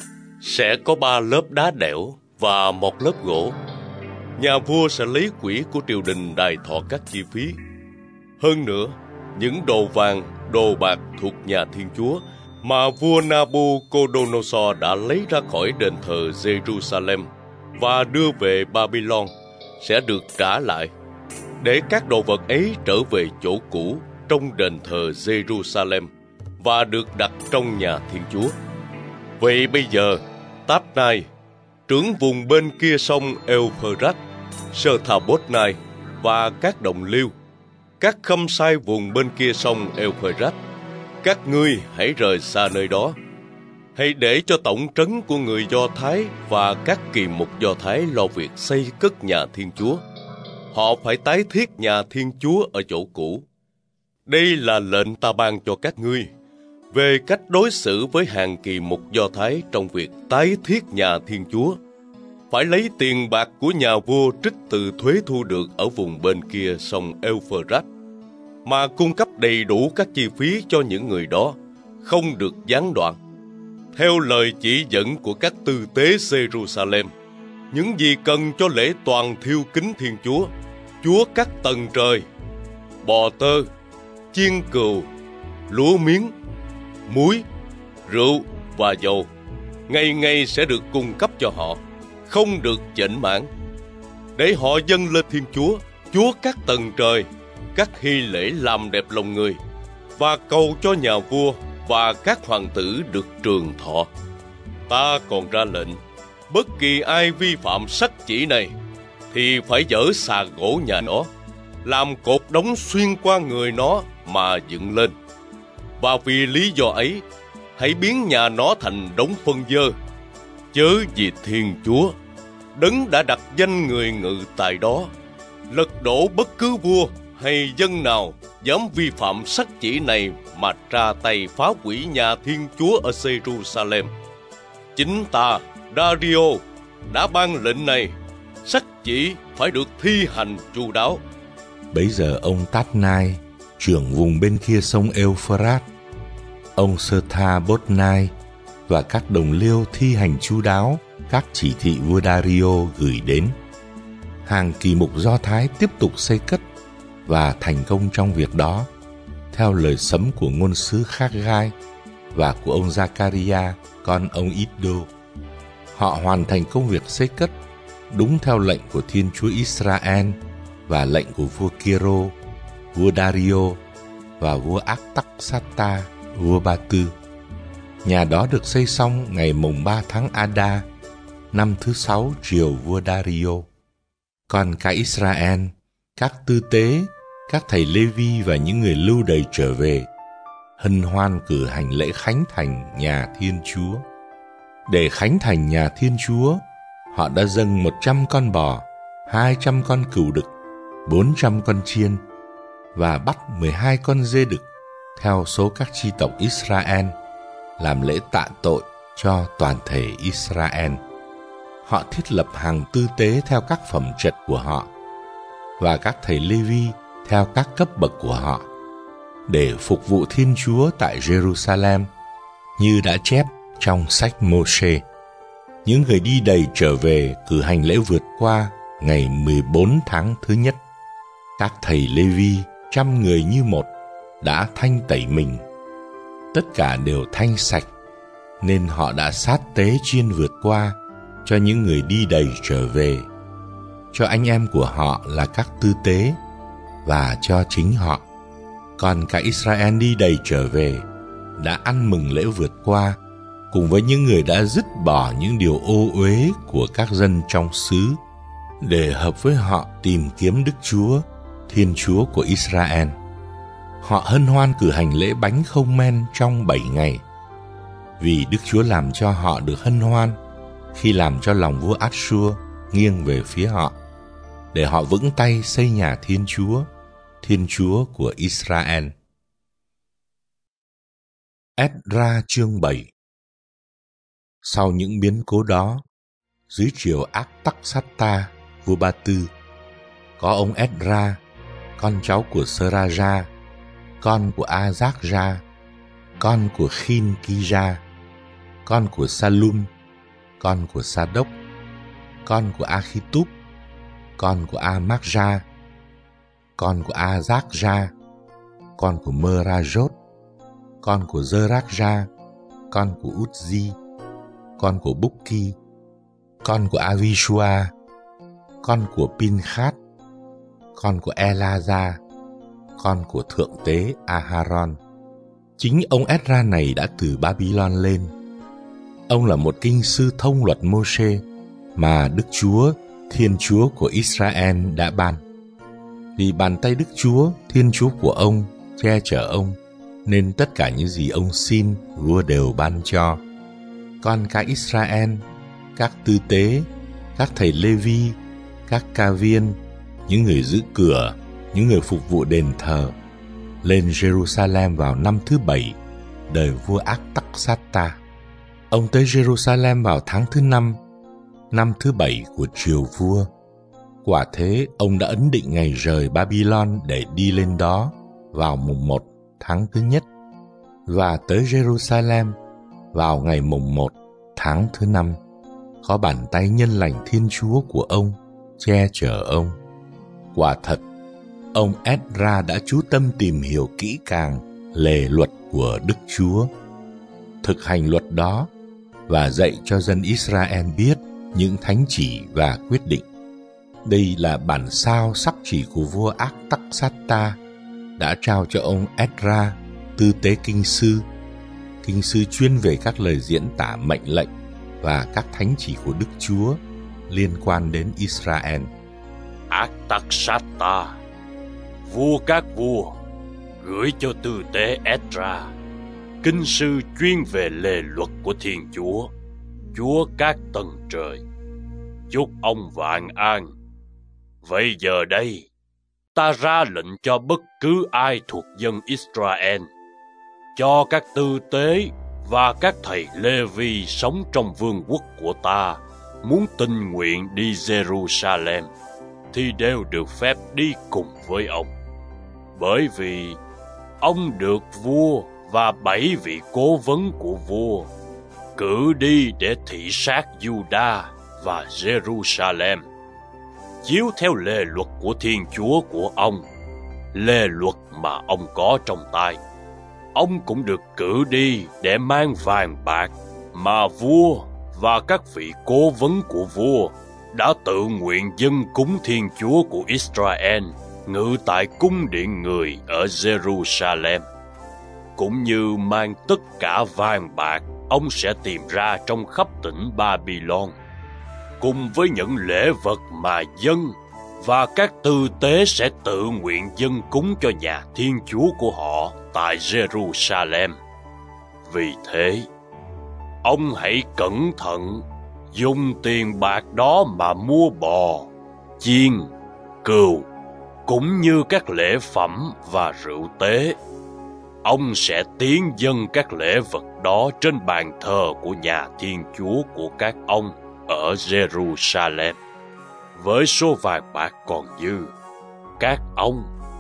Sẽ có 3 lớp đá đẽo và 1 lớp gỗ. Nhà vua sẽ lấy quỹ của triều đình đài thọ các chi phí. Hơn nữa, những đồ vàng, đồ bạc thuộc nhà Thiên Chúa mà vua Nabucodonosor đã lấy ra khỏi đền thờ Jerusalem và đưa về Babylon sẽ được trả lại, để các đồ vật ấy trở về chỗ cũ trong đền thờ Jerusalem và được đặt trong nhà Thiên Chúa. Vậy bây giờ, Táp-nai, trưởng vùng bên kia sông Euphrates, Sơ-tha-bốt-nai và các đồng liêu, các khâm sai vùng bên kia sông Euphrates, các ngươi hãy rời xa nơi đó. Hãy để cho tổng trấn của người Do Thái và các kỳ mục Do Thái lo việc xây cất nhà Thiên Chúa. Họ phải tái thiết nhà Thiên Chúa ở chỗ cũ. Đây là lệnh ta ban cho các ngươi về cách đối xử với hàng kỳ mục Do Thái trong việc tái thiết nhà Thiên Chúa. Phải lấy tiền bạc của nhà vua trích từ thuế thu được ở vùng bên kia sông Euphrates, mà cung cấp đầy đủ các chi phí cho những người đó, không được gián đoạn. Theo lời chỉ dẫn của các tư tế Jerusalem, những gì cần cho lễ toàn thiêu kính Thiên Chúa, Chúa các tầng trời, bò tơ, chiên cừu, lúa miếng, muối, rượu và dầu, ngày ngày sẽ được cung cấp cho họ, không được chểnh mãn, để họ dâng lên Thiên Chúa, Chúa các tầng trời, các hy lễ làm đẹp lòng người, và cầu cho nhà vua và các hoàng tử được trường thọ. Ta còn ra lệnh, bất kỳ ai vi phạm sách chỉ này thì phải dỡ xà gỗ nhà nó, làm cột đóng xuyên qua người nó mà dựng lên. Và vì lý do ấy, hãy biến nhà nó thành đống phân dơ, chớ vì Thiên Chúa, Đấng đã đặt danh người ngự tại đó, lật đổ bất cứ vua hay dân nào dám vi phạm sách chỉ này mà ra tay phá hủy nhà Thiên Chúa ở Jerusalem. Chính ta, Dario, đã ban lệnh này, sách chỉ phải được thi hành chu đáo. Bấy giờ ông Tát-nai, trưởng vùng bên kia sông Euphrates, ông Sơ-tha-bốt-nai và các đồng liêu thi hành chu đáo các chỉ thị vua Dario gửi đến. Hàng kỳ mục Do Thái tiếp tục xây cất và thành công trong việc đó, theo lời sấm của ngôn sứ Khắc-gai và của ông Gia-ca-ri-a, con ông Iddo. Họ hoàn thành công việc xây cất đúng theo lệnh của Thiên Chúa Israel và lệnh của vua Kiro, vua Dario và vua Artaxata, vua Ba Tư. Nhà đó được xây xong ngày mùng 3 tháng Ada, năm thứ 6 triều vua Dario. Còn cả Israel, các tư tế, các thầy Lê-vi và những người lưu đày trở về, hân hoan cử hành lễ khánh thành nhà Thiên Chúa. Để khánh thành nhà Thiên Chúa, họ đã dâng 100 con bò, 200 con cừu đực, 400 con chiên và bắt 12 con dê đực theo số các chi tộc Israel, làm lễ tạ tội cho toàn thể Israel. Họ thiết lập hàng tư tế theo các phẩm trật của họ, và các thầy Lê-vi theo các cấp bậc của họ, để phục vụ Thiên Chúa tại Jerusalem, như đã chép trong sách Mô-sê. Những người đi đầy trở về cử hành lễ vượt qua ngày 14 tháng thứ nhất. Các thầy Lê-vi 100 người như một đã thanh tẩy mình. Tất cả đều thanh sạch, nên họ đã sát tế chiên vượt qua cho những người đi đầy trở về, cho anh em của họ là các tư tế và cho chính họ. Còn cả Israel đi đầy trở về đã ăn mừng lễ vượt qua cùng với những người đã dứt bỏ những điều ô uế của các dân trong xứ, để hợp với họ tìm kiếm Đức Chúa, Thiên Chúa của Israel. Họ hân hoan cử hành lễ bánh không men trong 7 ngày, vì Đức Chúa làm cho họ được hân hoan khi làm cho lòng vua Át-xua nghiêng về phía họ, để họ vững tay xây nhà Thiên Chúa của Israel. Ét-ra chương 7. Sau những biến cố đó, dưới triều Ác-tắc-sát-ta, vua Ba Tư, có ông Ét-ra, con cháu của Sơ-ra-ra, con của A-giác-ra, con của Khin-ki-ra, con của Sa-lum, con của Sa-đốc, con của A-khi-túp, con của A-mác-ra, con của A-giác-ra, con của Mơ-ra-rốt, con của Dơ-rác-ra, con của Út-di, con của Búc-ki, con của A-vi-sua, con của Pin-khát, con của E-la-gia, con của thượng tế A-ha-ron. Chính ông Ét-ra này đã từ Babylon lên. Ông là một kinh sư thông luật Mô-sê mà Đức Chúa, Thiên Chúa của Israel đã ban. Vì bàn tay Đức Chúa, Thiên Chúa của ông che chở ông, nên tất cả những gì ông xin, vua đều ban cho. Con cái Israel, các tư tế, các thầy Lê-vi, các ca viên, những người giữ cửa, những người phục vụ đền thờ, lên Jerusalem vào năm thứ 7 đời vua Ác-tắc-sát-ta. Ông tới Jerusalem vào tháng thứ 5, năm thứ 7 của triều vua. Quả thế, ông đã ấn định ngày rời Babylon để đi lên đó vào mùng 1 tháng thứ nhất, và tới Jerusalem vào ngày mùng 1 tháng thứ 5. Có bàn tay nhân lành Thiên Chúa của ông che chở ông. Quả thật, ông Ét-ra đã chú tâm tìm hiểu kỹ càng lề luật của Đức Chúa, thực hành luật đó và dạy cho dân Israel biết những thánh chỉ và quyết định. Đây là bản sao sắc chỉ của vua Ác-tắc-sát-ta đã trao cho ông Ét-ra, tư tế kinh sư chuyên về các lời diễn tả mệnh lệnh và các thánh chỉ của Đức Chúa liên quan đến Israel. Ác-tắc-sát-ta, vua các vua, gửi cho tư tế Ét-ra, kinh sư chuyên về lề luật của Thiên Chúa, Chúa các tầng trời. Chúc ông vạn an. Vậy giờ đây, ta ra lệnh cho bất cứ ai thuộc dân Israel, cho các tư tế và các thầy Lê-vi sống trong vương quốc của ta, muốn tình nguyện đi Jerusalem, thì đều được phép đi cùng với ông. Bởi vì ông được vua và 7 vị cố vấn của vua cử đi để thị sát Juda và Jerusalem, chiếu theo lề luật của Thiên Chúa của ông, lề luật mà ông có trong tay. Ông cũng được cử đi để mang vàng bạc mà vua và các vị cố vấn của vua đã tự nguyện dâng cúng Thiên Chúa của Israel ngự tại cung điện người ở Jerusalem, cũng như mang tất cả vàng bạc ông sẽ tìm ra trong khắp tỉnh Babylon, cùng với những lễ vật mà dân và các tư tế sẽ tự nguyện dâng cúng cho nhà Thiên Chúa của họ tại Jerusalem. Vì thế, ông hãy cẩn thận dùng tiền bạc đó mà mua bò, chiên, cừu, cũng như các lễ phẩm và rượu tế. Ông sẽ tiến dâng các lễ vật đó trên bàn thờ của nhà Thiên Chúa của các ông ở Jerusalem. Với số vàng bạc còn dư, các ông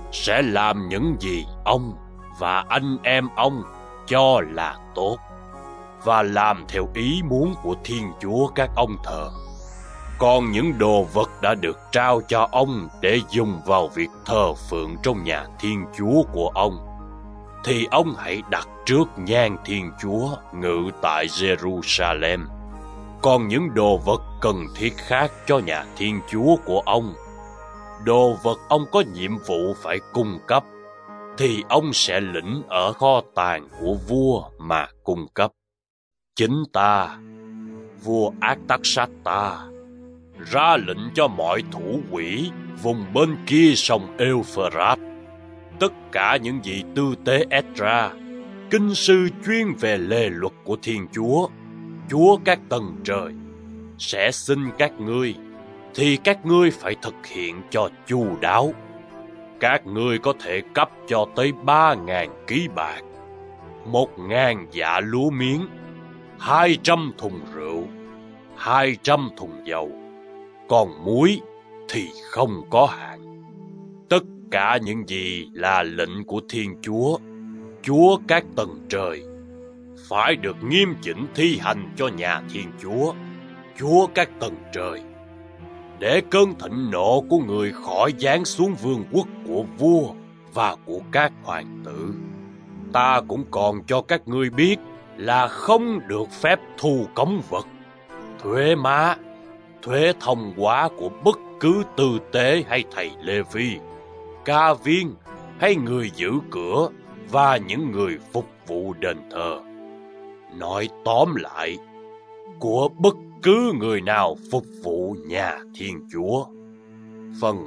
sẽ làm những gì ông và anh em ông cho là tốt, và làm theo ý muốn của Thiên Chúa các ông thờ. Còn những đồ vật đã được trao cho ông để dùng vào việc thờ phượng trong nhà Thiên Chúa của ông, thì ông hãy đặt trước nhang Thiên Chúa ngự tại Jerusalem. Còn những đồ vật cần thiết khác cho nhà Thiên Chúa của ông, đồ vật ông có nhiệm vụ phải cung cấp, thì ông sẽ lĩnh ở kho tàng của vua mà cung cấp. Chính ta, vua Artaxata, ra lệnh cho mọi thủ quỹ vùng bên kia sông Euphrates, tất cả những vị tư tế Esdra, kinh sư chuyên về lề luật của Thiên Chúa, Chúa các tầng trời, sẽ xin các ngươi, thì các ngươi phải thực hiện cho chu đáo. Các ngươi có thể cấp cho tới 3.000 ký bạc, 1.000 dạ lúa miếng, 200 thùng rượu, 200 thùng dầu, còn muối thì không có hạn. Tất cả những gì là lệnh của Thiên Chúa, Chúa các tầng trời, phải được nghiêm chỉnh thi hành cho nhà Thiên Chúa, Chúa các tầng trời, để cơn thịnh nộ của người khỏi giáng xuống vương quốc của vua và của các hoàng tử. Ta cũng còn cho các ngươi biết là không được phép thu cống vật, thuế má, thuế thông hóa của bất cứ tư tế hay thầy Lê-vi, ca viên hay người giữ cửa và những người phục vụ đền thờ. Nói tóm lại, của bất cứ người nào phục vụ nhà Thiên Chúa. Phần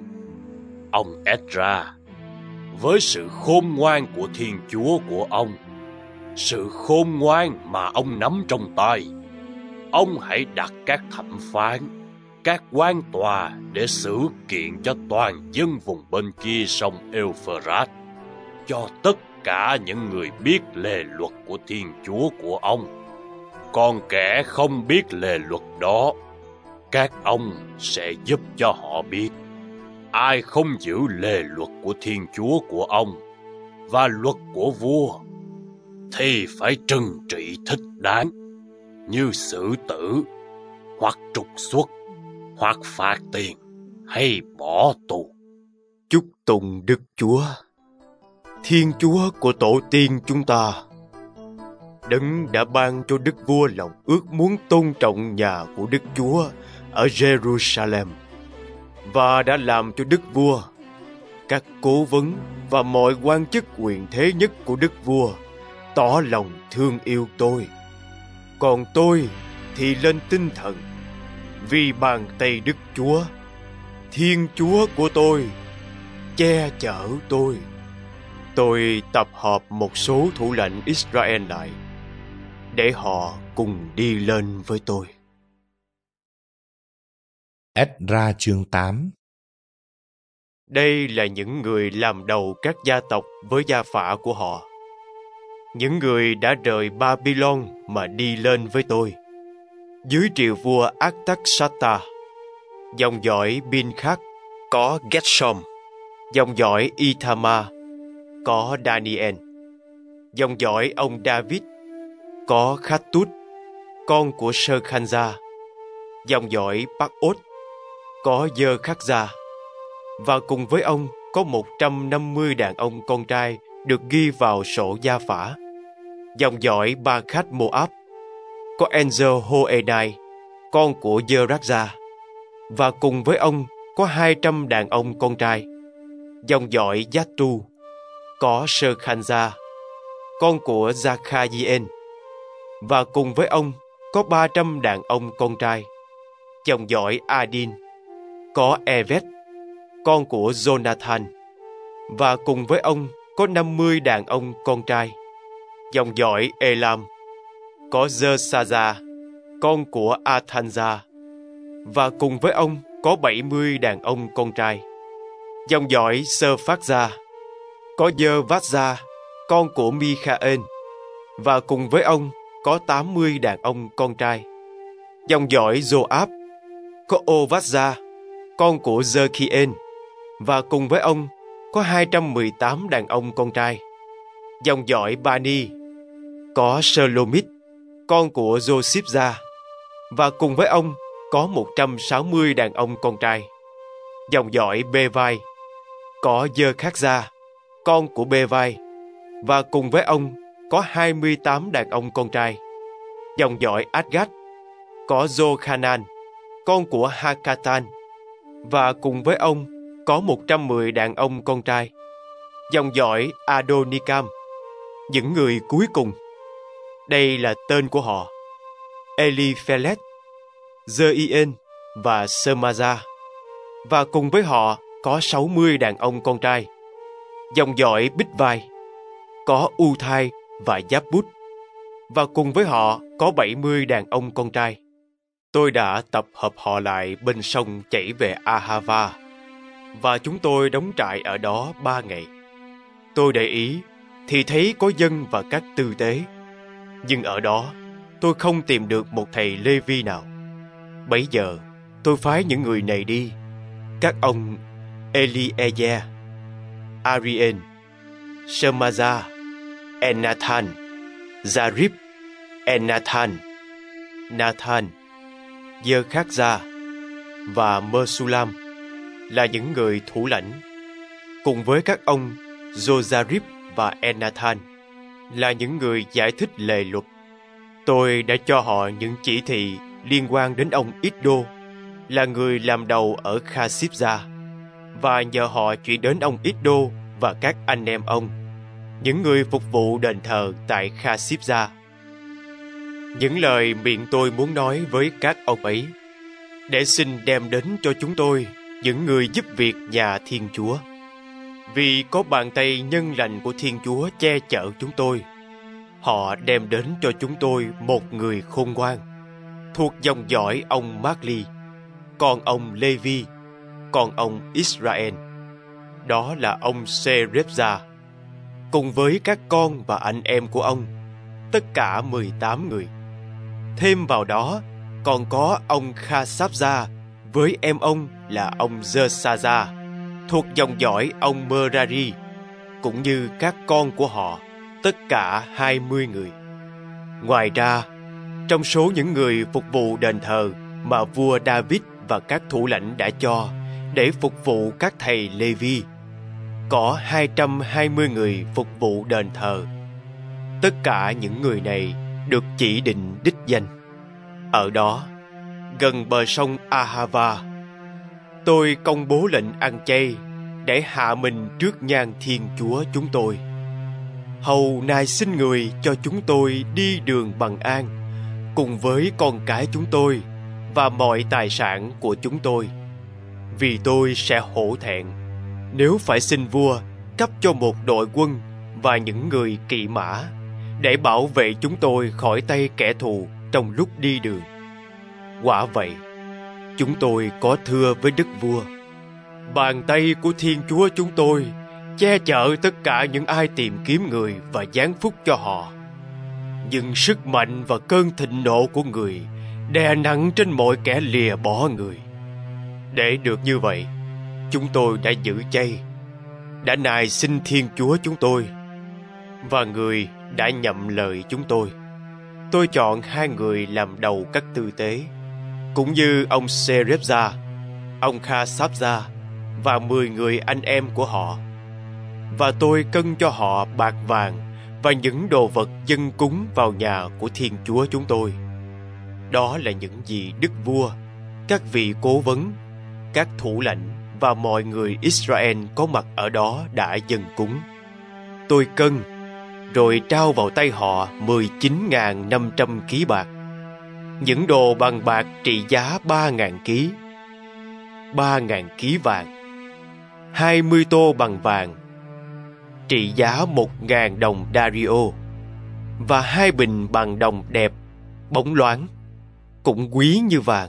ông Esdra, với sự khôn ngoan của Thiên Chúa của ông, sự khôn ngoan mà ông nắm trong tay, ông hãy đặt các thẩm phán, các quan tòa để xử kiện cho toàn dân vùng bên kia sông Euphrates, cho tất cả những người biết lề luật của Thiên Chúa của ông. Còn kẻ không biết lề luật đó, các ông sẽ giúp cho họ biết. Ai không giữ lề luật của Thiên Chúa của ông và luật của vua, thì phải trừng trị thích đáng, như xử tử, hoặc trục xuất, hoặc phạt tiền, hay bỏ tù. Chúc tụng Đức Chúa, Thiên Chúa của tổ tiên chúng ta, Đấng đã ban cho Đức Vua lòng ước muốn tôn trọng nhà của Đức Chúa ở Jerusalem, và đã làm cho Đức Vua, các cố vấn và mọi quan chức quyền thế nhất của Đức Vua tỏ lòng thương yêu tôi. Còn tôi thì lên tinh thần, vì bàn tay Đức Chúa, Thiên Chúa của tôi, che chở tôi. Tôi tập hợp một số thủ lãnh Israel lại, để họ cùng đi lên với tôi. Esdra chương 8. Đây là những người làm đầu các gia tộc với gia phả của họ, những người đã rời Babylon mà đi lên với tôi. Dưới triều vua Artaxata, dòng dõi Bin-khắc có Gershom, dòng dõi Ithamar có Daniel, dòng dõi ông David có Khattut, con của Sơ-khanh-gia, dòng dõi Bắc-ốt có Dơ-khắc-gia, và cùng với ông có 150 đàn ông con trai được ghi vào sổ gia phả. Dòng dõi Ba-khát-mô-áp có Enzer-hô-enai, con của Dơ-rác-gia, và cùng với ông có 200 đàn ông con trai. Dòng dõi Giác-tu có Sơ-khanh-gia, con của Gia-kha-di-en, và cùng với ông có 300 đàn ông con trai. Dòng dõi Adin có Evet, con của Jonathan, và cùng với ông có 50 đàn ông con trai. Dòng dõi Elam có Dơ-sa-gia, con của Athanza, và cùng với ông có 70 đàn ông con trai. Dòng dõi Sơ-phát-gia có Dơ-vát-gia, con của Mi-kha-ên, và cùng với ông có 80 đàn ông con trai. Dòng dõi Joab có Ô-vát-gia, con của Dơ-khi-ên, và cùng với ông có 218 đàn ông con trai. Dòng dõi Bani có Shelomit, con của Joshipza, và cùng với ông có 160 đàn ông con trai. Dòng dõi Bevai có Dơ-khát-gia, con của Bevai, và cùng với ông có 28 đàn ông con trai. Dòng dõi Adgat có Jochanan, con của Hakatan, và cùng với ông có 110 đàn ông con trai. Dòng dõi Adonikam, những người cuối cùng. Đây là tên của họ: Eliphelet, Zeien và Semaza, và cùng với họ có 60 đàn ông con trai. Dòng dõi Bigvai có Uthai và Giáp-bút, và cùng với họ có 70 đàn ông con trai. Tôi đã tập hợp họ lại bên sông chảy về Ahava, và chúng tôi đóng trại ở đó 3 ngày. Tôi để ý thì thấy có dân và các tư tế, nhưng ở đó tôi không tìm được một thầy Lê-vi nào. Bấy giờ tôi phái những người này đi: các ông Eliezer, Arien, Shemaza, Enathan, Zarib, Enathan, Nathan, Dơ-khát-gia và Mơ-su-lam là những người thủ lãnh, cùng với các ông Jozarib và Enathan là những người giải thích lề luật. Tôi đã cho họ những chỉ thị liên quan đến ông Iddo, là người làm đầu ở Khasipza, và nhờ họ chuyển đến ông Iddo và các anh em ông, những người phục vụ đền thờ tại Khasipza, những lời miệng tôi muốn nói với các ông ấy, để xin đem đến cho chúng tôi những người giúp việc nhà Thiên Chúa. Vì có bàn tay nhân lành của Thiên Chúa che chở chúng tôi, họ đem đến cho chúng tôi một người khôn ngoan, thuộc dòng dõi ông Mác-li, con ông Lê-vi, con ông Israel. Đó là ông Serepza, cùng với các con và anh em của ông, tất cả 18 người. Thêm vào đó còn có ông Khasapza với em ông là ông Zersaza, thuộc dòng dõi ông Merari, cũng như các con của họ, tất cả 20 người. Ngoài ra, trong số những người phục vụ đền thờ mà vua David và các thủ lãnh đã cho để phục vụ các thầy Lê-vi, có 220 người phục vụ đền thờ. Tất cả những người này được chỉ định đích danh. Ở đó, gần bờ sông Ahava, tôi công bố lệnh ăn chay để hạ mình trước nhan Thiên Chúa chúng tôi. Hầu nài xin người cho chúng tôi đi đường bằng an, cùng với con cái chúng tôi và mọi tài sản của chúng tôi. Vì tôi sẽ hổ thẹn nếu phải xin vua cấp cho một đội quân và những người kỵ mã để bảo vệ chúng tôi khỏi tay kẻ thù trong lúc đi đường. Quả vậy, chúng tôi có thưa với đức vua: bàn tay của Thiên Chúa chúng tôi che chở tất cả những ai tìm kiếm người và giáng phúc cho họ. Nhưng sức mạnh và cơn thịnh nộ của người đè nặng trên mọi kẻ lìa bỏ người. Để được như vậy, chúng tôi đã giữ chay, đã nài xin Thiên Chúa chúng tôi, và người đã nhậm lời chúng tôi. Tôi chọn 2 người làm đầu các tư tế, cũng như ông Serepza, ông Khasapza và 10 người anh em của họ. Và tôi cân cho họ bạc vàng và những đồ vật dâng cúng vào nhà của Thiên Chúa chúng tôi. Đó là những gì đức vua, các vị cố vấn, các thủ lãnh và mọi người Israel có mặt ở đó đã dâng cúng. Tôi cân, rồi trao vào tay họ 19.500 ký bạc, những đồ bằng bạc trị giá 3.000 ký, 3.000 ký vàng, 20 tô bằng vàng trị giá 1.000 đồng Dario, và 2 bình bằng đồng đẹp, bóng loáng, cũng quý như vàng.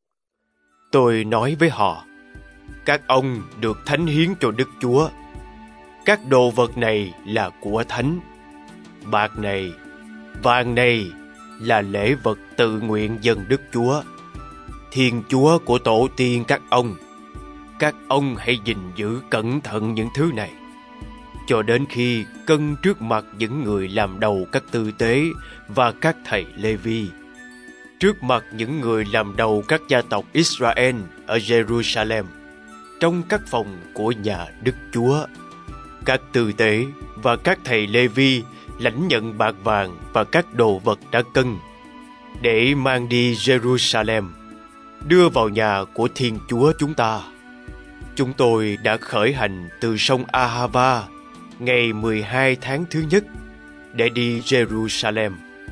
Tôi nói với họ: các ông được thánh hiến cho Đức Chúa. Các đồ vật này là của thánh. Bạc này, vàng này là lễ vật tự nguyện dâng Đức Chúa, Thiên Chúa của tổ tiên các ông. các ông hãy gìn giữ cẩn thận những thứ này, cho đến khi cân trước mặt những người làm đầu các tư tế và các thầy Lê-vi, trước mặt những người làm đầu các gia tộc Israel ở Jerusalem, trong các phòng của nhà Đức Chúa. Các tư tế và các thầy Lê-vi lãnh nhận bạc vàng và các đồ vật đã cân, để mang đi Jerusalem, đưa vào nhà của Thiên Chúa chúng ta. Chúng tôi đã khởi hành từ sông Ahava ngày 12 tháng thứ nhất để đi Jerusalem.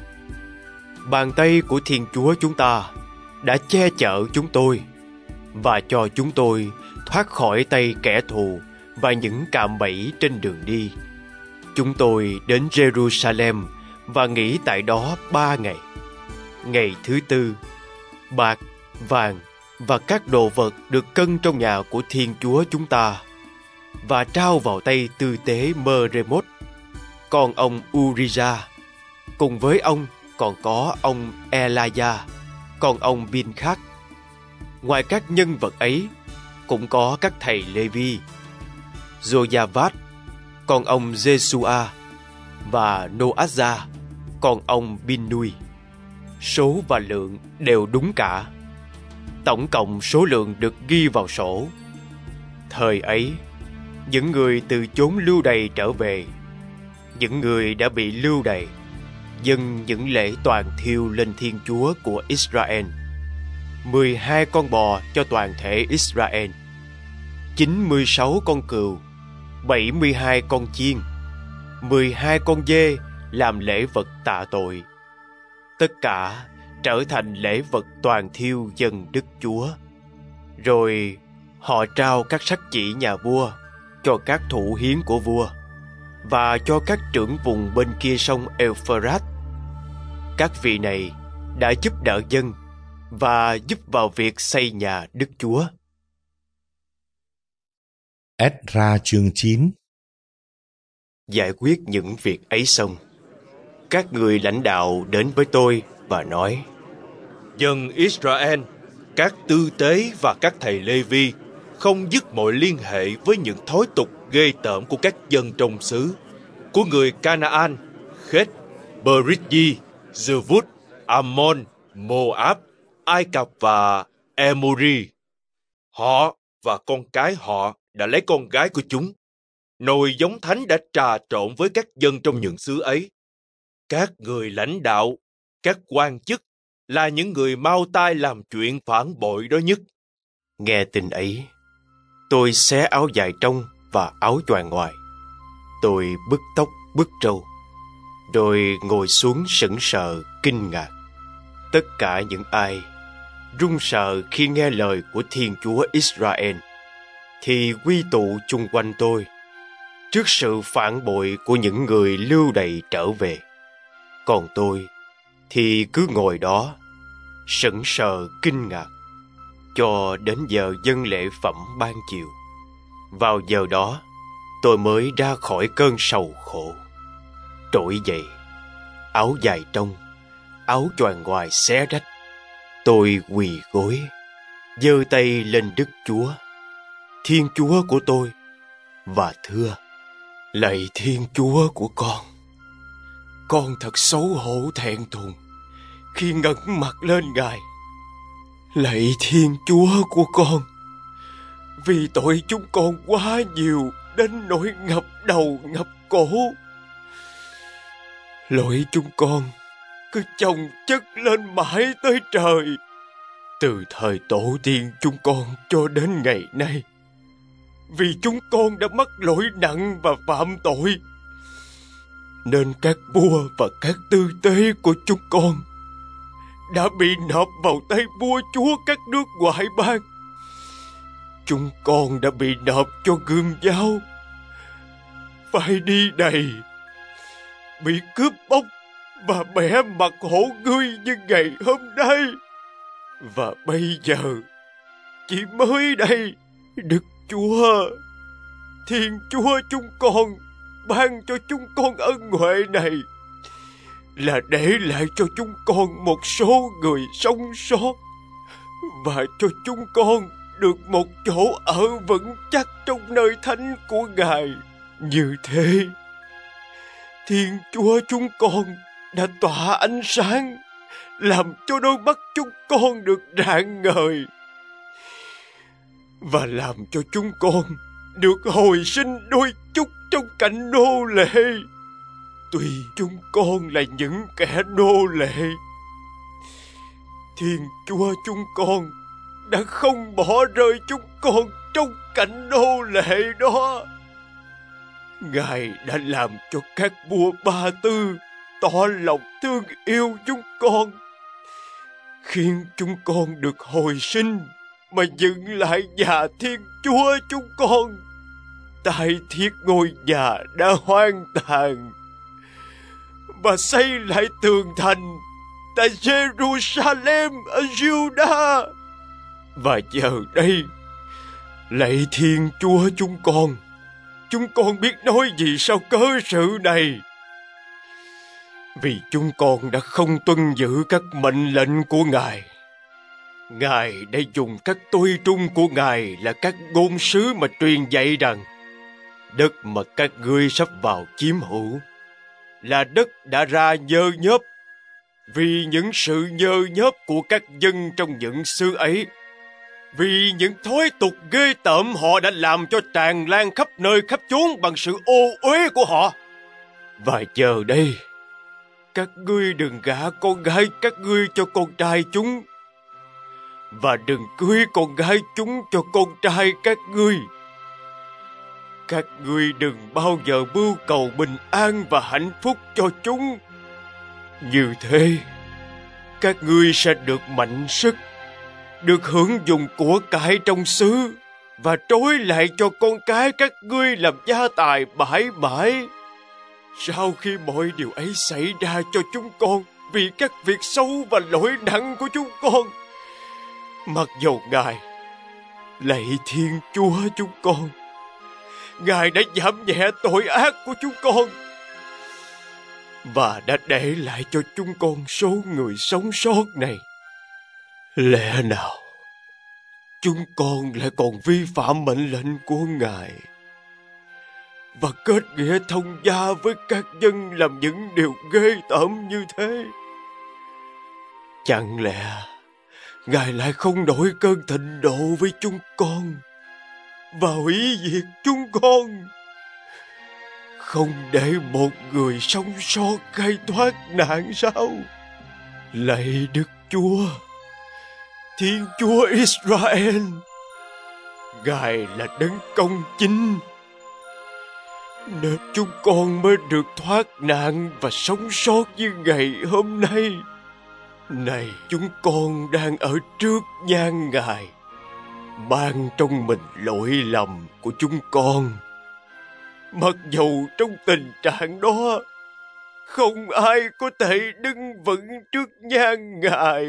Bàn tay của Thiên Chúa chúng ta đã che chở chúng tôi và cho chúng tôi thoát khỏi tay kẻ thù và những cạm bẫy trên đường đi. Chúng tôi đến Jerusalem và nghỉ tại đó 3 ngày. Ngày thứ tư, bạc, vàng và các đồ vật được cân trong nhà của Thiên Chúa chúng ta và trao vào tay tư tế Mơ-rê-mốt, con ông Uriah. Cùng với ông còn có ông Elijah, con ông Bin-khắc. Ngoài các nhân vật ấy, cũng có các thầy Lê-vi, Jozavat, con ông Jesua, và Noazza, con ông Binnui. Số và lượng đều đúng cả. Tổng cộng số lượng được ghi vào sổ. Thời ấy, những người từ chốn lưu đày trở về, những người đã bị lưu đày, dâng những lễ toàn thiêu lên Thiên Chúa của Israel, 12 con bò cho toàn thể Israel, 96 con cừu, 72 con chiên, 12 con dê làm lễ vật tạ tội. Tất cả trở thành lễ vật toàn thiêu dâng Đức Chúa. Rồi họ trao các sắc chỉ nhà vua cho các thủ hiến của vua và cho các trưởng vùng bên kia sông Euphrates. Các vị này đã giúp đỡ dân và giúp vào việc xây nhà Đức Chúa. Ét-ra chương 9. Giải quyết những việc ấy xong, các người lãnh đạo đến với tôi và nói: Dân Israel, các tư tế và các thầy Lê-vi không dứt mọi liên hệ với những thói tục ghê tởm của các dân trong xứ, của người Canaan, Khết, Berizi, Jebus, Ammon, Moab, Ai Cập và Emori. Họ và con cái họ đã lấy con gái của chúng. Nồi giống thánh đã trà trộn với các dân trong những xứ ấy. Các người lãnh đạo, các quan chức là những người mau tay làm chuyện phản bội đó nhất. Nghe tin ấy, tôi xé áo dài trong và áo choàng ngoài. Tôi bứt tóc bứt râu, rồi ngồi xuống sững sờ kinh ngạc. Tất cả những ai run sợ khi nghe lời của Thiên Chúa Israel thì quy tụ chung quanh tôi trước sự phản bội của những người lưu đày trở về. Còn tôi thì cứ ngồi đó sững sờ kinh ngạc cho đến giờ dâng lễ phẩm ban chiều. Vào giờ đó, tôi mới ra khỏi cơn sầu khổ. Trỗi dậy, áo dài trong, áo choàng ngoài xé rách, tôi quỳ gối, giơ tay lên Đức Chúa, Thiên Chúa của tôi, và thưa: Lạy Thiên Chúa của con thật xấu hổ thẹn thùng khi ngẩng mặt lên Ngài. Lạy Thiên Chúa của con, vì tội chúng con quá nhiều đến nỗi ngập đầu ngập cổ. Lỗi chúng con cứ chồng chất lên mãi tới trời, từ thời tổ tiên chúng con cho đến ngày nay. Vì chúng con đã mắc lỗi nặng và phạm tội, nên các vua và các tư tế của chúng con đã bị nộp vào tay vua chúa các nước ngoại bang. Chúng con đã bị nộp cho gươm giáo, phải đi đầy, bị cướp bóc và bẻ mặt hổ ngươi như ngày hôm nay. Và bây giờ, chỉ mới đây, Đức Chúa, Thiên Chúa chúng con ban cho chúng con ân huệ này là để lại cho chúng con một số người sống sót và cho chúng con được một chỗ ở vững chắc trong nơi thánh của Ngài. Như thế, Thiên Chúa chúng con đã tỏa ánh sáng, làm cho đôi mắt chúng con được rạng ngời, và làm cho chúng con được hồi sinh đôi chút trong cảnh nô lệ. Tuy chúng con là những kẻ nô lệ, Thiên Chúa chúng con đã không bỏ rơi chúng con trong cảnh nô lệ đó. Ngài đã làm cho các vua Ba Tư tỏ lòng thương yêu chúng con, khiến chúng con được hồi sinh mà dựng lại nhà Thiên Chúa chúng con. Tại thiết ngôi nhà đã hoang tàn, và xây lại tường thành tại Jerusalem ở Judah. Và giờ đây, lạy Thiên Chúa chúng con biết nói gì sau cớ sự này, vì chúng con đã không tuân giữ các mệnh lệnh của Ngài. Ngài đã dùng các tôi trung của Ngài là các ngôn sứ mà truyền dạy rằng đất mà các ngươi sắp vào chiếm hữu là đất đã ra nhơ nhớp, vì những sự nhơ nhớp của các dân trong những xứ ấy, vì những thói tục ghê tởm họ đã làm cho tràn lan khắp nơi khắp chốn bằng sự ô uế của họ. Và giờ đây, các ngươi đừng gả con gái các ngươi cho con trai chúng, và đừng cưới con gái chúng cho con trai các ngươi. Các ngươi đừng bao giờ mưu cầu bình an và hạnh phúc cho chúng. Như thế, các ngươi sẽ được mạnh sức, được hưởng dùng của cải trong xứ, và trối lại cho con cái các ngươi làm gia tài mãi mãi. Sau khi mọi điều ấy xảy ra cho chúng con vì các việc xấu và lỗi nặng của chúng con, mặc dầu Ngài, lạy Thiên Chúa chúng con, Ngài đã giảm nhẹ tội ác của chúng con, và đã để lại cho chúng con số người sống sót này. Lẽ nào chúng con lại còn vi phạm mệnh lệnh của Ngài và kết nghĩa thông gia với các dân làm những điều ghê tởm như thế? Chẳng lẽ Ngài lại không nổi cơn thịnh nộ với chúng con và hủy diệt chúng con, không để một người sống sót khai thoát nạn sao? Lạy Đức Chúa, Thiên Chúa Israel, Ngài là đấng công chính, nên chúng con mới được thoát nạn và sống sót như ngày hôm nay. Này, chúng con đang ở trước nhan Ngài, mang trong mình lỗi lầm của chúng con. Mặc dầu trong tình trạng đó, không ai có thể đứng vững trước nhan Ngài.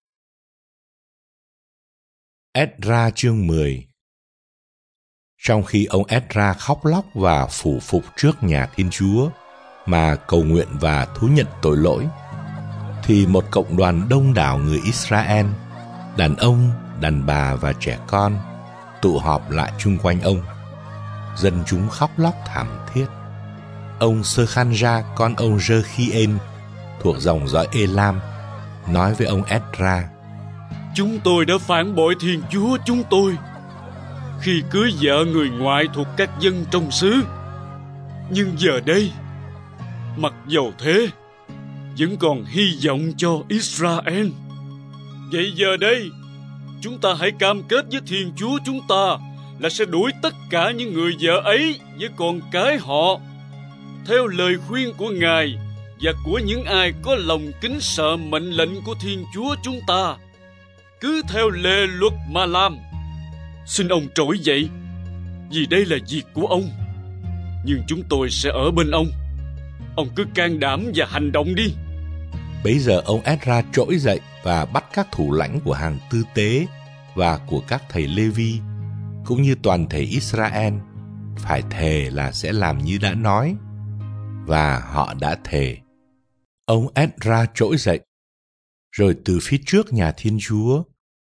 Ét-ra chương 10. Trong khi ông Ét-ra khóc lóc và phủ phục trước nhà Thiên Chúa mà cầu nguyện và thú nhận tội lỗi, thì một cộng đoàn đông đảo người Israel, đàn ông, đàn bà và trẻ con, tụ họp lại chung quanh ông. Dân chúng khóc lóc thảm thiết. Ông Sơ-khan-ra, con ông Rơ-khi-ên, thuộc dòng dõi Ê-lam, nói với ông Ét-ra: Chúng tôi đã phản bội Thiên Chúa chúng tôi khi cưới vợ người ngoại thuộc các dân trong xứ. Nhưng giờ đây, mặc dầu thế, vẫn còn hy vọng cho Israel. Vậy giờ đây, chúng ta hãy cam kết với Thiên Chúa chúng ta là sẽ đuổi tất cả những người vợ ấy với con cái họ, theo lời khuyên của Ngài và của những ai có lòng kính sợ mệnh lệnh của Thiên Chúa chúng ta. Cứ theo lề luật mà làm. Xin ông trỗi dậy, vì đây là việc của ông, nhưng chúng tôi sẽ ở bên ông. Ông cứ can đảm và hành động đi. Bấy giờ ông Ét-ra trỗi dậy và bắt các thủ lãnh của hàng tư tế và của các thầy Lê-vi, cũng như toàn thể Israel, phải thề là sẽ làm như đã nói. Và họ đã thề. Ông Ét-ra trỗi dậy, rồi từ phía trước nhà Thiên Chúa,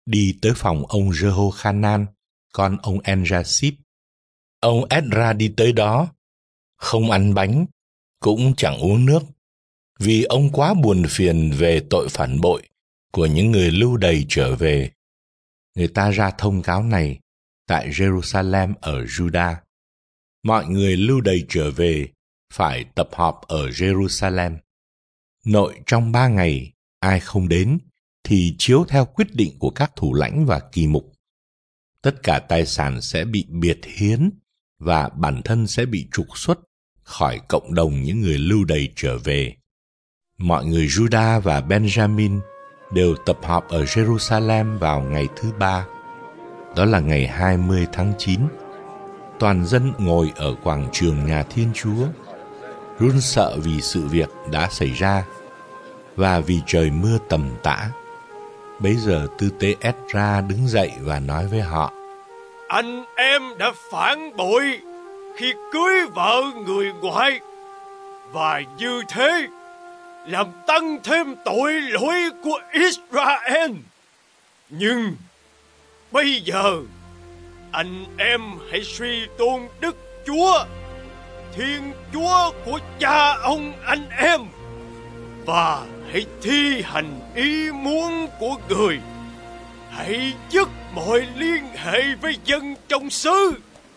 đi tới phòng ông Jehohanan, con ông Enjaship. Ông Ezra đi tới đó, không ăn bánh, cũng chẳng uống nước, vì ông quá buồn phiền về tội phản bội của những người lưu đày trở về. Người ta ra thông cáo này tại Jerusalem ở Juda. Mọi người lưu đày trở về phải tập họp ở Jerusalem. Nội trong 3 ngày, ai không đến thì chiếu theo quyết định của các thủ lãnh và kỳ mục. Tất cả tài sản sẽ bị biệt hiến và bản thân sẽ bị trục xuất khỏi cộng đồng những người lưu đày trở về. Mọi người Juda và Benjamin đều tập họp ở Jerusalem vào ngày thứ 3. Đó là ngày 20 tháng 9. Toàn dân ngồi ở quảng trường nhà Thiên Chúa, run sợ vì sự việc đã xảy ra và vì trời mưa tầm tã. Bấy giờ tư tế Ezra đứng dậy và nói với họ: Anh em đã phản bội khi cưới vợ người ngoại, và như thế làm tăng thêm tội lỗi của Israel. Nhưng bây giờ anh em hãy suy tôn Đức Chúa, Thiên Chúa của cha ông anh em, và hãy thi hành ý muốn của người. Hãy dứt mọi liên hệ với dân trong xứ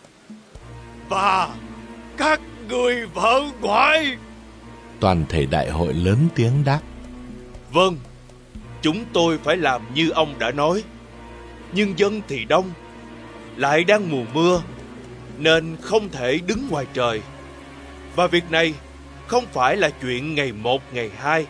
và các người vợ ngoại. Toàn thể đại hội lớn tiếng đáp: Vâng, chúng tôi phải làm như ông đã nói. Nhưng dân thì đông, lại đang mùa mưa, nên không thể đứng ngoài trời. Và việc này không phải là chuyện ngày 1, ngày 2.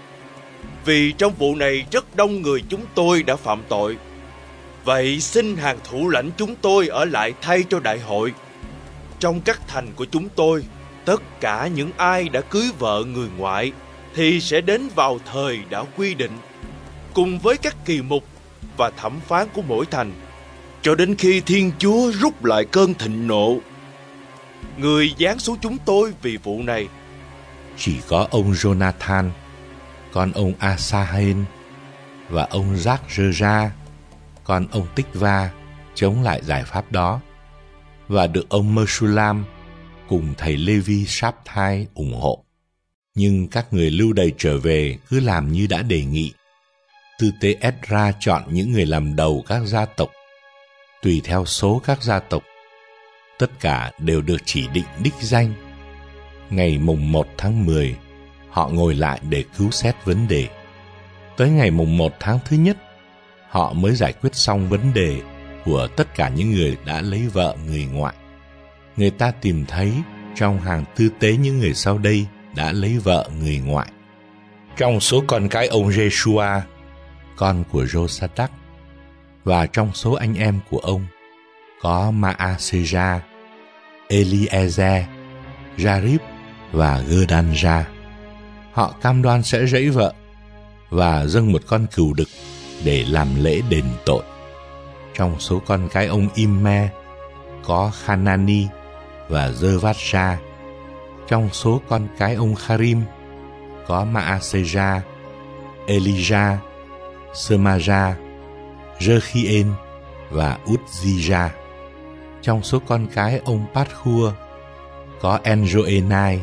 Vì trong vụ này rất đông người chúng tôi đã phạm tội. Vậy xin hàng thủ lãnh chúng tôi ở lại thay cho đại hội. Trong các thành của chúng tôi, tất cả những ai đã cưới vợ người ngoại thì sẽ đến vào thời đã quy định, cùng với các kỳ mục và thẩm phán của mỗi thành, cho đến khi Thiên Chúa rút lại cơn thịnh nộ. Người giáng xuống chúng tôi vì vụ này. Chỉ có ông Jonathan, con ông Asahen, và ông Giác-rơ-ra, con ông Tích-va, chống lại giải pháp đó, và được ông Mê-su-lam cùng thầy Lê-vi Sáp-thai ủng hộ. Nhưng các người lưu đày trở về cứ làm như đã đề nghị. Tư tế Ezra chọn những người làm đầu các gia tộc, tùy theo số các gia tộc. Tất cả đều được chỉ định đích danh. Ngày mùng 1 tháng 10, họ ngồi lại để cứu xét vấn đề. Tới ngày mùng 1 tháng thứ nhất, họ mới giải quyết xong vấn đề của tất cả những người đã lấy vợ người ngoại. Người ta tìm thấy trong hàng tư tế những người sau đây đã lấy vợ người ngoại. Trong số con cái ông Jeshua, con của Josadak, và trong số anh em của ông có Maaseja, Eliezer, Jarib và Gerdanja. Họ cam đoan sẽ rẫy vợ và dâng một con cừu đực để làm lễ đền tội. Trong số con cái ông Imme có Hanani và Zervatja. Trong số con cái ông Harim có Maaseja, Elijah, Semaja, Rechien và Uzziya. Trong số con cái ông Pathua có Enjoenai,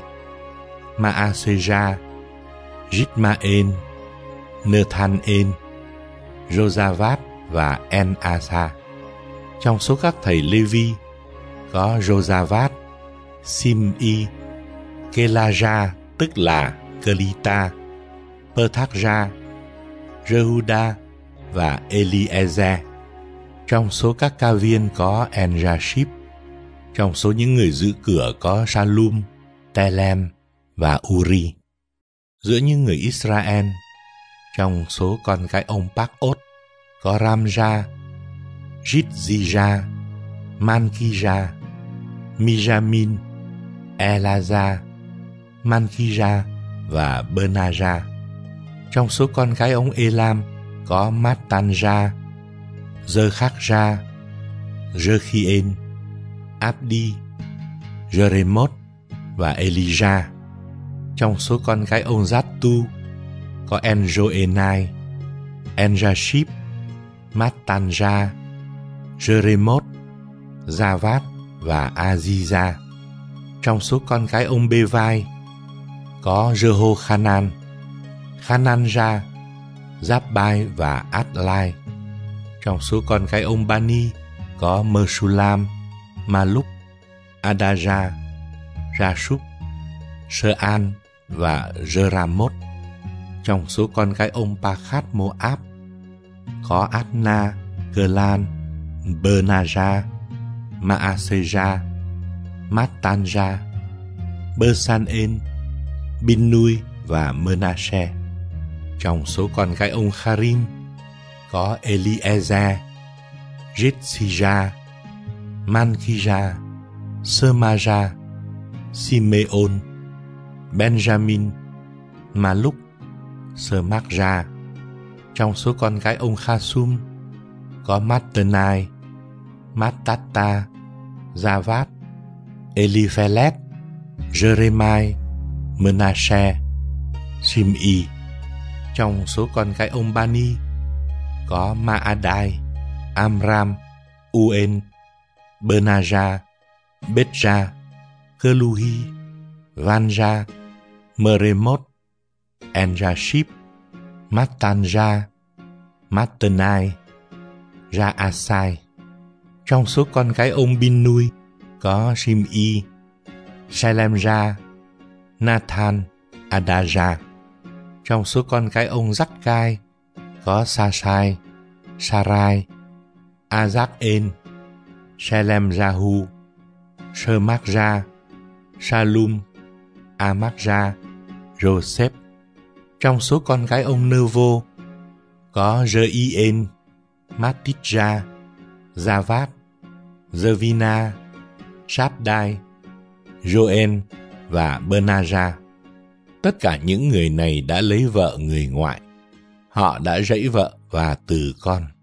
Maaseja, Jitmaen, Nethanen, Jozavat và En-asa. Trong số các thầy Lê-vi có Jozavat, Sim-i, Kelaja tức là Kelita, Perthakja, Rehuda và Eliezer. Trong số các ca viên có Enjaship. Trong số những người giữ cửa có Salum, Telem và Uri. Giữa những người Israel, trong số con cái ông Pak-ốt có Ramja, Jitzija, Mankija, Mijamin, Elaza, Mankija và Benaja. Trong số con cái ông Elam có Matanja, Zerkhakja, Rechien, Abdi, Jeremot và Elijah. Trong số con cái ông Zattu có Enjoenai, Enjaship, Mattanja, Jeremot, Javat và Aziza. Trong số con cái ông Bê-vai có Jehochanan, Hananja, Giáp-bai và Át-lai. Trong số con cái ông Bani có Mơ-su-lam, Ma-lúc, Adaja, Ra-súp, Sơ-an và Jeramot. Trong số con cái ông Pa-khát-mô-áp có Át-na, Cơ-lan, Bơ-na-ja, Ma-a-sê-ja, Mát-tan-ja, Bơ-san-ên, Bin-nui và Mơ-na-she. Trong số con cái ông Kharim có Eliezer, Jitsija, Mankija, Sơ-ma-ja, Simeon, Benjamin, Ma-lúc, Sơ-mác-ja. Trong số con cái ông Khasum có Mattenai, Mattata, Javat, Eliphelet, Jeremai, Menashe, Shim'i. Trong số con cái ông Bani có Maadai, Amram, Uen, Benaja, Betja, Keluhi, Vanja, Meremot, Enjaship, Mattanja, Mattenai, Jaasai. Trong số con cái ông Bin-nui có Shim'i, Shelemja, Nathan, Adaja. Trong số con cái ông Zakkai có Sasai, Sarai, Azak-en, Shelem-jahu, Sơ-mác-ja, Shalum, Amak-ja, Joseph. Trong số con cái ông Nơ-vô có Jơ-i-en, Matitja, Javat, Zevina, Shabdai, Joen và Benaja. Tất cả những người này đã lấy vợ người ngoại. Họ đã rẫy vợ và từ con.